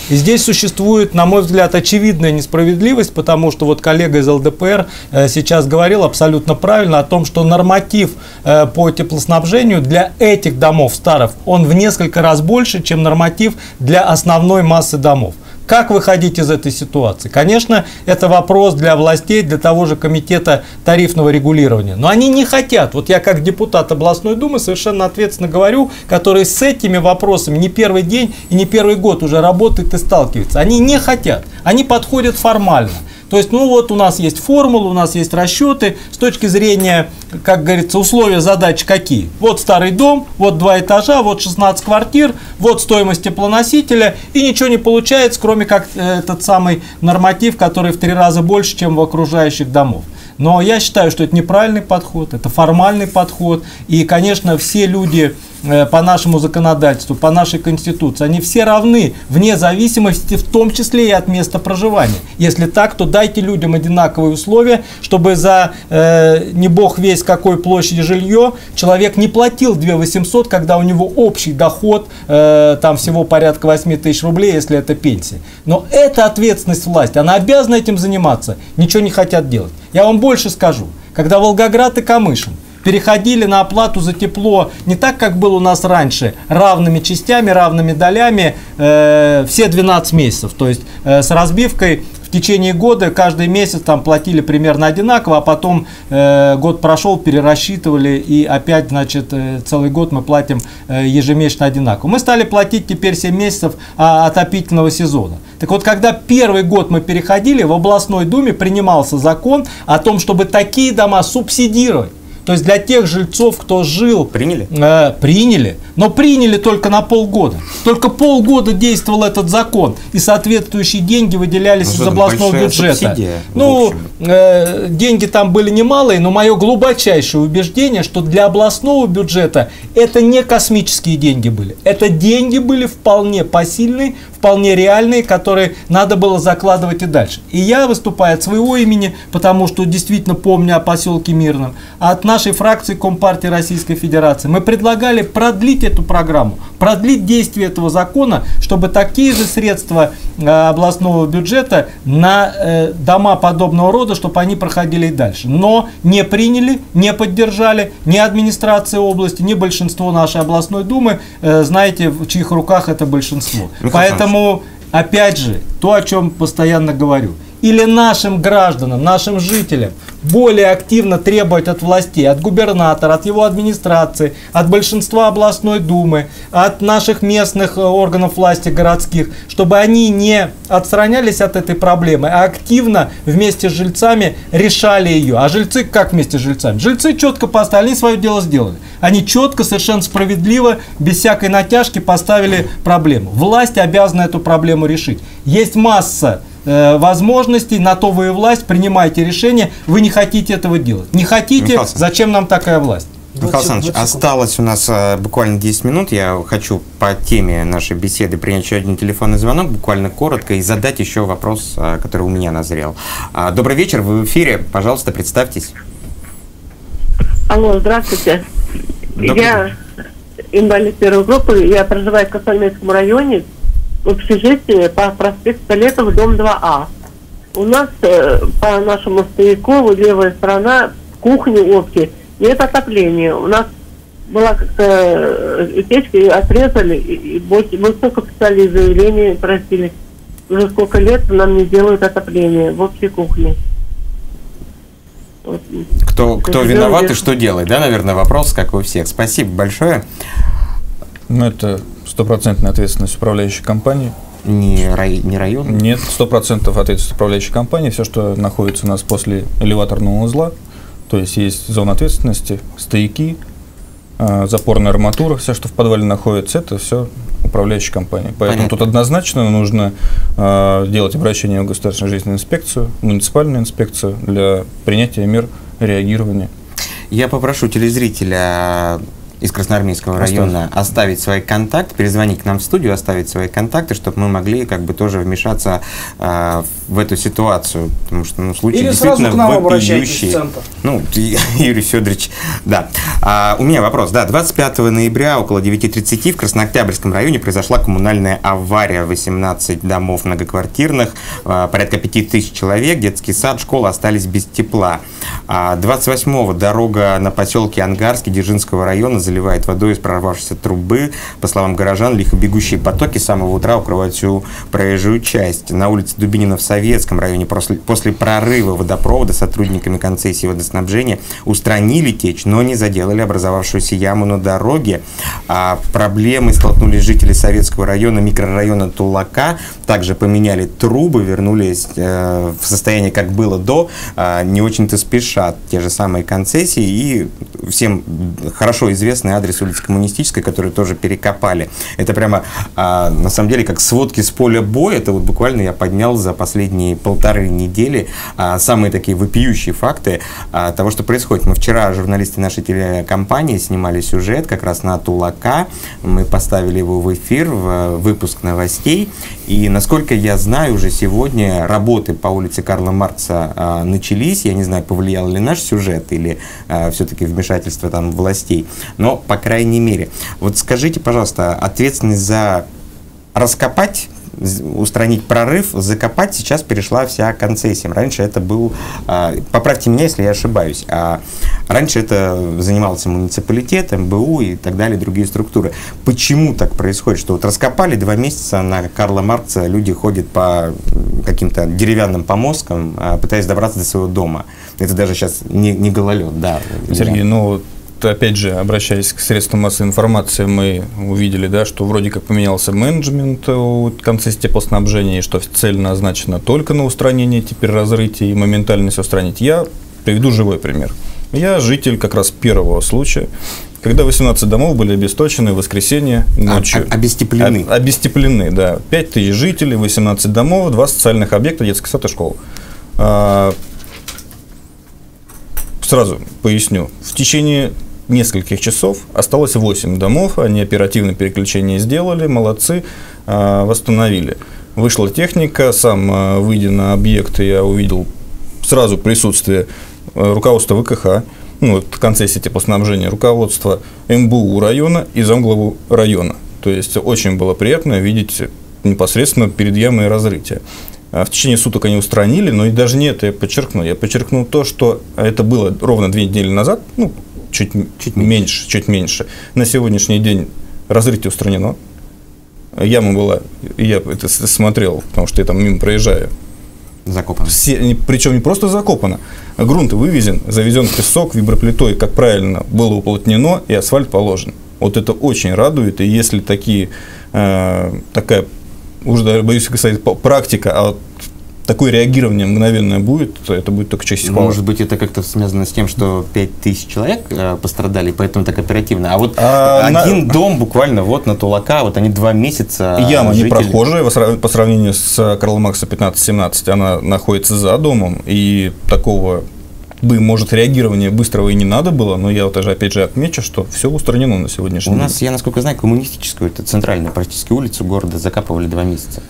И здесь существует, на мой взгляд, очевидная несправедливость, потому что вот коллега из эл дэ пэ эр э, сейчас говорил абсолютно правильно о том, что норматив э, по теплоснабжению для этих домов старых, он в несколько раз больше, чем норматив для основной массы домов. Как выходить из этой ситуации? Конечно, это вопрос для властей, для того же комитета тарифного регулирования. Но они не хотят. Вот я как депутат областной думы совершенно ответственно говорю, который с этими вопросами не первый день и не первый год уже работает и сталкивается. Они не хотят. Они подходят формально. То есть, ну вот у нас есть формула, у нас есть расчеты с точки зрения, как говорится, условия задач какие. Вот старый дом, вот два этажа, вот шестнадцать квартир, вот стоимость теплоносителя, и ничего не получается, кроме как этот самый норматив, который в три раза больше, чем у окружающих домов. Но я считаю, что это неправильный подход, это формальный подход. И, конечно, все люди по нашему законодательству, по нашей Конституции, они все равны, вне зависимости, в том числе и от места проживания. Если так, то дайте людям одинаковые условия, чтобы за э, не бог весь какой площади жилье человек не платил две тысячи восемьсот, когда у него общий доход э, там всего порядка восемь тысяч рублей, если это пенсия. Но это ответственность власти, она обязана этим заниматься, ничего не хотят делать. Я вам больше скажу, когда Волгоград и Камышин переходили на оплату за тепло не так, как было у нас раньше, равными частями, равными долями, э, все двенадцать месяцев, то есть э, с разбивкой в течение года каждый месяц там платили примерно одинаково, а потом э, год прошел, перерасчитывали, и опять, значит, э, целый год мы платим э, ежемесячно одинаково. Мы стали платить теперь семь месяцев а, отопительного сезона. Так вот, когда первый год мы переходили, в областной думе принимался закон о том, чтобы такие дома субсидировать. То есть для тех жильцов, кто жил... Приняли? Э, приняли, но приняли только на полгода. Только полгода действовал этот закон, и соответствующие деньги выделялись ну, из областного бюджета. Субсидия, ну, э, деньги там были немалые, но мое глубочайшее убеждение, что для областного бюджета это не космические деньги были. Это деньги были вполне посильные, вполне реальные, которые надо было закладывать и дальше. И я выступаю от своего имени, потому что действительно помню о поселке Мирном, а от нашей фракции Компартии Российской Федерации мы предлагали продлить эту программу, продлить действие этого закона, чтобы такие же средства э, областного бюджета на э, дома подобного рода, чтобы они проходили и дальше. Но не приняли, не поддержали ни администрация области, ни большинство нашей областной думы, э, знаете, в чьих руках это большинство. Поэтому Поэтому, опять же, то, о чем постоянно говорю, или нашим гражданам, нашим жителям более активно требовать от властей, от губернатора, от его администрации, от большинства областной думы, от наших местных органов власти городских, чтобы они не отстранялись от этой проблемы, а активно вместе с жильцами решали ее. А жильцы как вместе с жильцами? Жильцы четко поставили, они свое дело сделали. Они четко, совершенно справедливо, без всякой натяжки поставили проблему. Власть обязана эту проблему решить. Есть масса возможностей, на то вы и власть, принимайте решение, вы не хотите этого делать. Не хотите, Михаил, зачем нам такая власть? Михаил Александрович, осталось у нас а, буквально десять минут. Я хочу по теме нашей беседы принять еще один телефонный звонок, буквально коротко, и задать еще вопрос, а, который у меня назрел. А, добрый вечер, вы в эфире, пожалуйста, представьтесь. Алло, здравствуйте. Добрый я инвалид первой группы, я проживаю в Касальмейском районе, в общежитии по проспекту Столетов, дом два А. У нас э, по нашему стояку левая сторона кухни общей нет отопления. У нас была как-то э, печка, ее отрезали, и, и больше, мы столько писали заявления, просили. Уже сколько лет нам не делают отопление в общей кухне. Вот. Кто, кто виноват здесь и что делает, да, наверное, вопрос, как у всех. Спасибо большое. Ну, это стопроцентная ответственность управляющей компании. Не, рай, не район? Нет, сто процентов ответственность управляющей компании. Все, что находится у нас после элеваторного узла, то есть есть зона ответственности, стояки, э, запорная арматура, все, что в подвале находится, это все управляющая компания. Поэтому Понятно. Тут однозначно нужно э, делать обращение в Государственную жилищную инспекцию, муниципальную инспекцию для принятия мер реагирования. Я попрошу телезрителя из Красноармейского района оставить свои контакты, перезвонить к нам в студию, оставить свои контакты, чтобы мы могли как бы тоже вмешаться э, в эту ситуацию, потому что ну, случай Или действительно сразу к нам вопиющий. обращайтесь в центр. Ну, Юрий Федорович, да. А, у меня вопрос, да, двадцать пятого ноября около девяти тридцати в Краснооктябрьском районе произошла коммунальная авария, восемнадцать домов многоквартирных, а, порядка пяти тысяч человек, детский сад, школа остались без тепла. А, двадцать восьмого дорога на поселке Ангарский Дзержинского района заливает водой из прорвавшейся трубы. По словам горожан, лихо-бегущие потоки с самого утра укрывают всю проезжую часть. На улице Дубинина в Советском районе после, после прорыва водопровода сотрудниками концессии водоснабжения устранили течь, но не заделали образовавшуюся яму на дороге. А проблемы столкнулись жители Советского района, микрорайона Тулака. Также поменяли трубы, вернулись э, в состояние, как было до. Э, не очень-то спешат те же самые концессии. И всем хорошо известный адрес улицы Коммунистической, который тоже перекопали. Это прямо, а, на самом деле, как сводки с поля боя. Это вот буквально я поднял за последние полторы недели а, самые такие вопиющие факты а, того, что происходит. Мы вчера, журналисты нашей телекомпании, снимали сюжет как раз на Тулака. Мы поставили его в эфир, в выпуск новостей. И, насколько я знаю, уже сегодня работы по улице Карла Маркса а, начались. Я не знаю, повлиял ли наш сюжет или а, все-таки вмешательство там властей. Но, по крайней мере, вот скажите, пожалуйста, ответственность за раскопать, устранить прорыв, закопать сейчас перешла вся концессия. Раньше это был, поправьте меня, если я ошибаюсь, а раньше это занимался муниципалитет, эм бэ у и так далее, другие структуры. Почему так происходит, что вот раскопали два месяца на Карла Маркса, люди ходят по каким-то деревянным помосткам, пытаясь добраться до своего дома. Это даже сейчас не, не гололед, да. Сергей, ну опять же, обращаясь к средствам массовой информации, мы увидели, да, что вроде как поменялся менеджмент у концессии теплоснабжения, и что цель назначена только на устранение, теперь разрытие и моментально все устранить. Я приведу живой пример. Я житель как раз первого случая, когда восемнадцать домов были обесточены в воскресенье ночью. А, обестеплены. Об, обестеплены, да. пять тысяч жителей, восемнадцать домов, два социальных объекта, детский сад и школа. А, сразу поясню. В течение нескольких часов осталось восемь домов, они оперативно переключение сделали, молодцы, восстановили. Вышла техника, сам, выйдя на объект, я увидел сразу присутствие руководства вэ ка ха, ну, концессии теплоснабжения, руководства эм бэ у района и замглаву района. То есть очень было приятно видеть непосредственно перед ямой разрытия. В течение суток они устранили, но и даже не это я подчеркну. Я подчеркнул то, что это было ровно две недели назад, ну, чуть, чуть меньше, чуть меньше. На сегодняшний день разрытие устранено. Яма была, я это смотрел, потому что я там мимо проезжаю. Закопано. Все, причем не просто закопано. Грунт вывезен, завезен песок, виброплитой, как правильно, было уплотнено, и асфальт положен. Вот это очень радует. И если такие, э, такая, уже боюсь сказать, практика, а вот такое реагирование мгновенное будет, то это будет только честь и хвала. Может быть, это как-то связано с тем, что пять тысяч человек э, пострадали, поэтому так оперативно. А вот а один на... дом буквально вот на Тулака, вот они два месяца. Яма жители... не прохожая по сравнению с Карла Маркса пятнадцать семнадцать, она находится за домом, и такого бы, может, реагирования быстрого и не надо было, но я вот даже опять же отмечу, что все устранено на сегодняшний У день. У нас, я насколько знаю, коммунистическую, это центральную практически улицу города закапывали два месяца.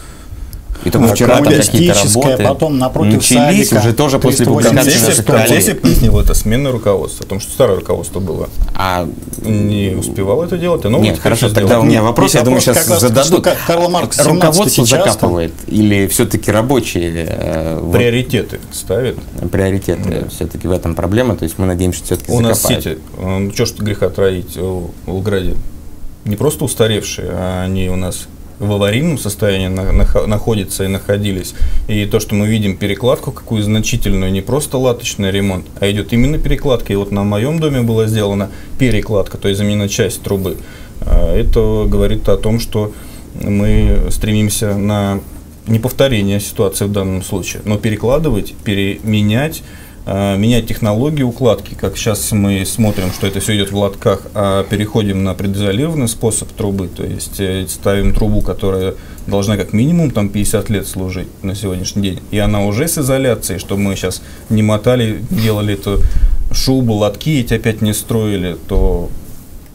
И только ну, вчера там какие-то работы потом напротив начались садика, уже тоже после публикации наших коллег. Концессия пояснила, это смена руководства, потому что старое руководство было. А не успевало это делать, а новое. Нет, хорошо, тогда у меня вопрос, я думаю, сейчас зададут. Карл Маркс руководство закапывает или все-таки рабочие э, приоритеты вот, ставят? Приоритеты, да. Все-таки в этом проблема, то есть мы надеемся, что все-таки закопают. У нас сети, ну что ж греха троить, в Волгограде не просто устаревшие, а они у нас в аварийном состоянии на, на, находятся и находились. И то, что мы видим перекладку какую значительную, не просто латочный ремонт, а идет именно перекладка. И вот на моем доме была сделана перекладка, то есть заменена часть трубы. Это говорит о том, что мы стремимся на неповторение ситуации в данном случае, но перекладывать, переменять, менять технологии укладки, как сейчас мы смотрим, что это все идет в лотках, а переходим на предизолированный способ трубы, то есть ставим трубу, которая должна как минимум там пятьдесят лет служить на сегодняшний день, и она уже с изоляцией, чтобы мы сейчас не мотали, делали эту шубу, лотки эти опять не строили, то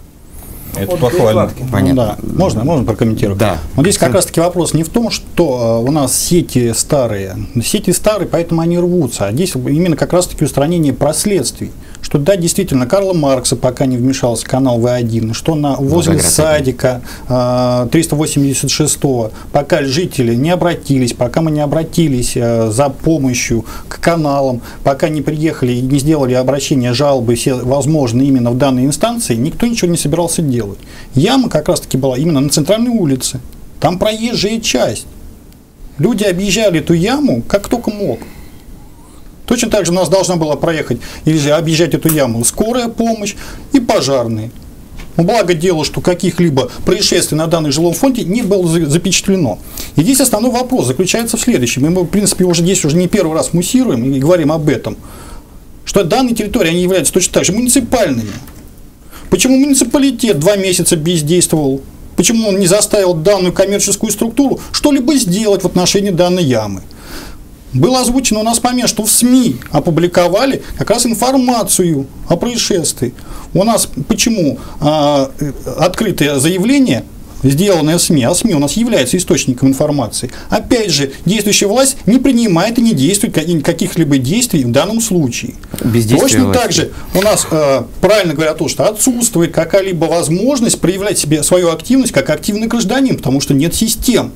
Это похвально. Понятно. Да. Можно, можно прокомментировать? Да. Вот здесь как раз-таки вопрос не в том, что у нас сети старые. Сети старые, поэтому они рвутся. А здесь именно как раз-таки устранение последствий. Что да, действительно, Карла Маркса пока не вмешался, канал вэ один, что на, возле садика триста восемьдесят шестого, пока жители не обратились, пока мы не обратились за помощью к каналам, пока не приехали и не сделали обращение, жалобы все возможные именно в данной инстанции, никто ничего не собирался делать. Яма как раз-таки была именно на центральной улице, там проезжая часть. Люди объезжали эту яму как только мог. Точно так же у нас должна была проехать или же объезжать эту яму скорая помощь и пожарные. Но благо дело, что каких-либо происшествий на данном жилом фонде не было запечатлено. И здесь основной вопрос заключается в следующем. Мы, в принципе, уже здесь уже не первый раз муссируем и говорим об этом. Что данные территории, они являются точно так же муниципальными. Почему муниципалитет два месяца бездействовал? Почему он не заставил данную коммерческую структуру что-либо сделать в отношении данной ямы? Было озвучено у нас момент, что в СМИ опубликовали как раз информацию о происшествии. У нас почему а, открытое заявление, сделанное в СМИ, а СМИ у нас является источником информации. Опять же, действующая власть не принимает и не действует каких-либо действий в данном случае. Точно власти. Так же у нас а, правильно говорят то, что отсутствует какая-либо возможность проявлять себе свою активность как активный гражданин, потому что нет систем.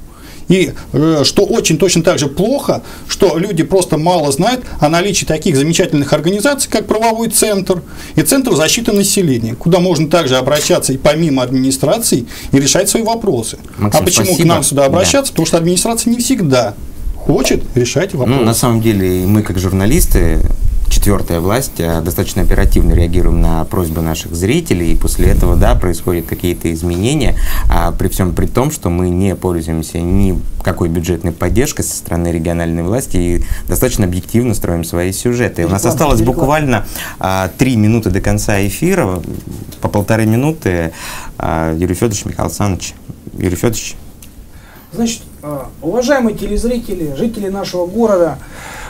И э, что очень точно так же плохо, что люди просто мало знают о наличии таких замечательных организаций, как правовой центр и Центр защиты населения, куда можно также обращаться и помимо администрации и решать свои вопросы. Максим, а почему спасибо. К нам сюда обращаться? Да. Потому что администрация не всегда хочет решать вопросы. Ну, на самом деле мы как журналисты, четвертая власть, достаточно оперативно реагируем на просьбы наших зрителей, и после этого, да, происходят какие-то изменения, а при всем при том, что мы не пользуемся никакой бюджетной поддержкой со стороны региональной власти и достаточно объективно строим свои сюжеты. У нас осталось буквально а, три минуты до конца эфира, по полторы минуты. А, Юрий Федорович, Михаил Александрович. Юрий Федорович. Значит, уважаемые телезрители, жители нашего города,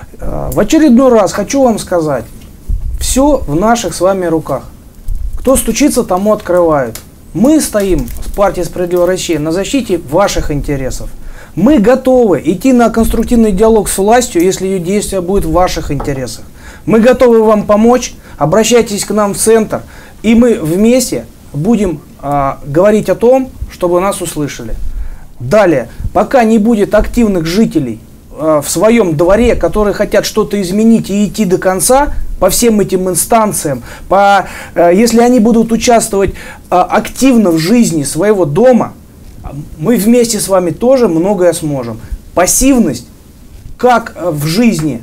в очередной раз хочу вам сказать, все в наших с вами руках. Кто стучится, тому открывают. Мы стоим с партией «Справедливая Россия» на защите ваших интересов. Мы готовы идти на конструктивный диалог с властью, если ее действие будет в ваших интересах. Мы готовы вам помочь, обращайтесь к нам в центр, и мы вместе будем а, говорить о том, чтобы нас услышали. Далее, пока не будет активных жителей в своем дворе, которые хотят что-то изменить и идти до конца по всем этим инстанциям, по, если они будут участвовать активно в жизни своего дома, мы вместе с вами тоже многое сможем. Пассивность как в жизни,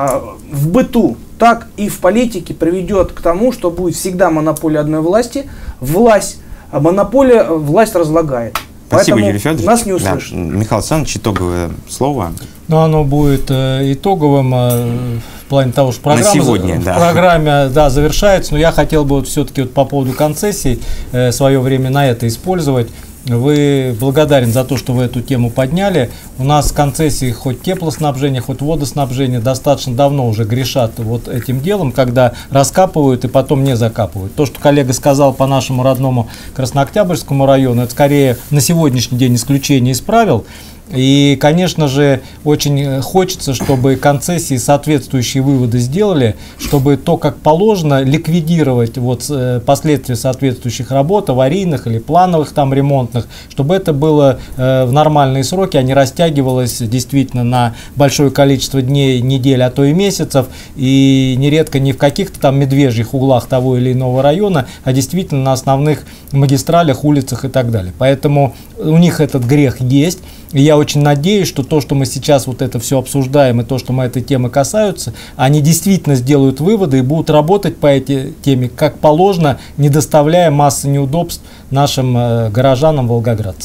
в быту, так и в политике приведет к тому, что будет всегда монополия одной власти, власть, монополия власть разлагает. Спасибо, Юрий Федорович. Нас не услышат. Да. Михаил Александрович, итоговое слово. Ну, оно будет э, итоговым э, в плане того, что программа, на сегодня, да. программа да, завершается, но я хотел бы вот все-таки вот по поводу концессий э, свое время на это использовать. Вы благодарен за то, что вы эту тему подняли. У нас концессии хоть теплоснабжение, хоть водоснабжение достаточно давно уже грешат вот этим делом, когда раскапывают и потом не закапывают. То, что коллега сказал по нашему родному Краснооктябрьскому району, это скорее на сегодняшний день исключение из правил. И, конечно же, очень хочется, чтобы концессии соответствующие выводы сделали, чтобы то, как положено, ликвидировать вот последствия соответствующих работ, аварийных или плановых там ремонтных, чтобы это было э, в нормальные сроки, а не растягивалось действительно на большое количество дней, недель, а то и месяцев, и нередко не в каких-то там медвежьих углах того или иного района, а действительно на основных магистралях, улицах и так далее. Поэтому у них этот грех есть. И я очень надеюсь, что то, что мы сейчас вот это все обсуждаем, и то, что мы этой темы касаются, они действительно сделают выводы и будут работать по этой теме как положено, не доставляя массы неудобств нашим э, горожанам, волгоградцам.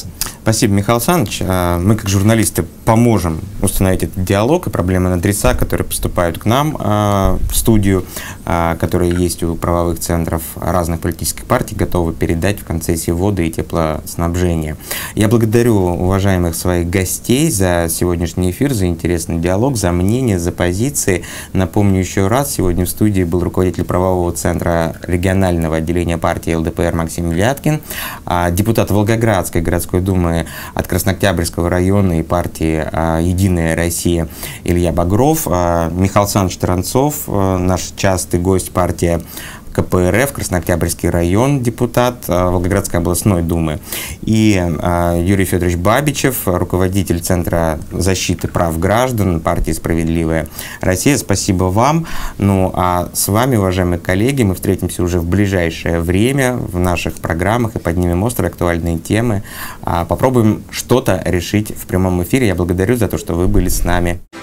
Спасибо, Михаил Александрович. Мы, как журналисты, поможем установить этот диалог и проблемные адреса, которые поступают к нам в студию, которые есть у правовых центров разных политических партий, готовы передать в концессии воды и теплоснабжения. Я благодарю уважаемых своих гостей за сегодняшний эфир, за интересный диалог, за мнение, за позиции. Напомню еще раз, сегодня в студии был руководитель правового центра регионального отделения партии ЛДПР Максим Ляткин, депутат Волгоградской городской думы от Краснооктябрьского района и партии «Единая Россия» Илья Багров, Михаил Александрович Таранцов, наш частый гость партии ка пэ эр эф, Краснооктябрьский район, депутат Волгоградской областной думы, и Юрий Федорович Бабичев, руководитель Центра защиты прав граждан партии «Справедливая Россия». Спасибо вам. Ну а с вами, уважаемые коллеги, мы встретимся уже в ближайшее время в наших программах и поднимем острые актуальные темы. Попробуем что-то решить в прямом эфире. Я благодарю за то, что вы были с нами.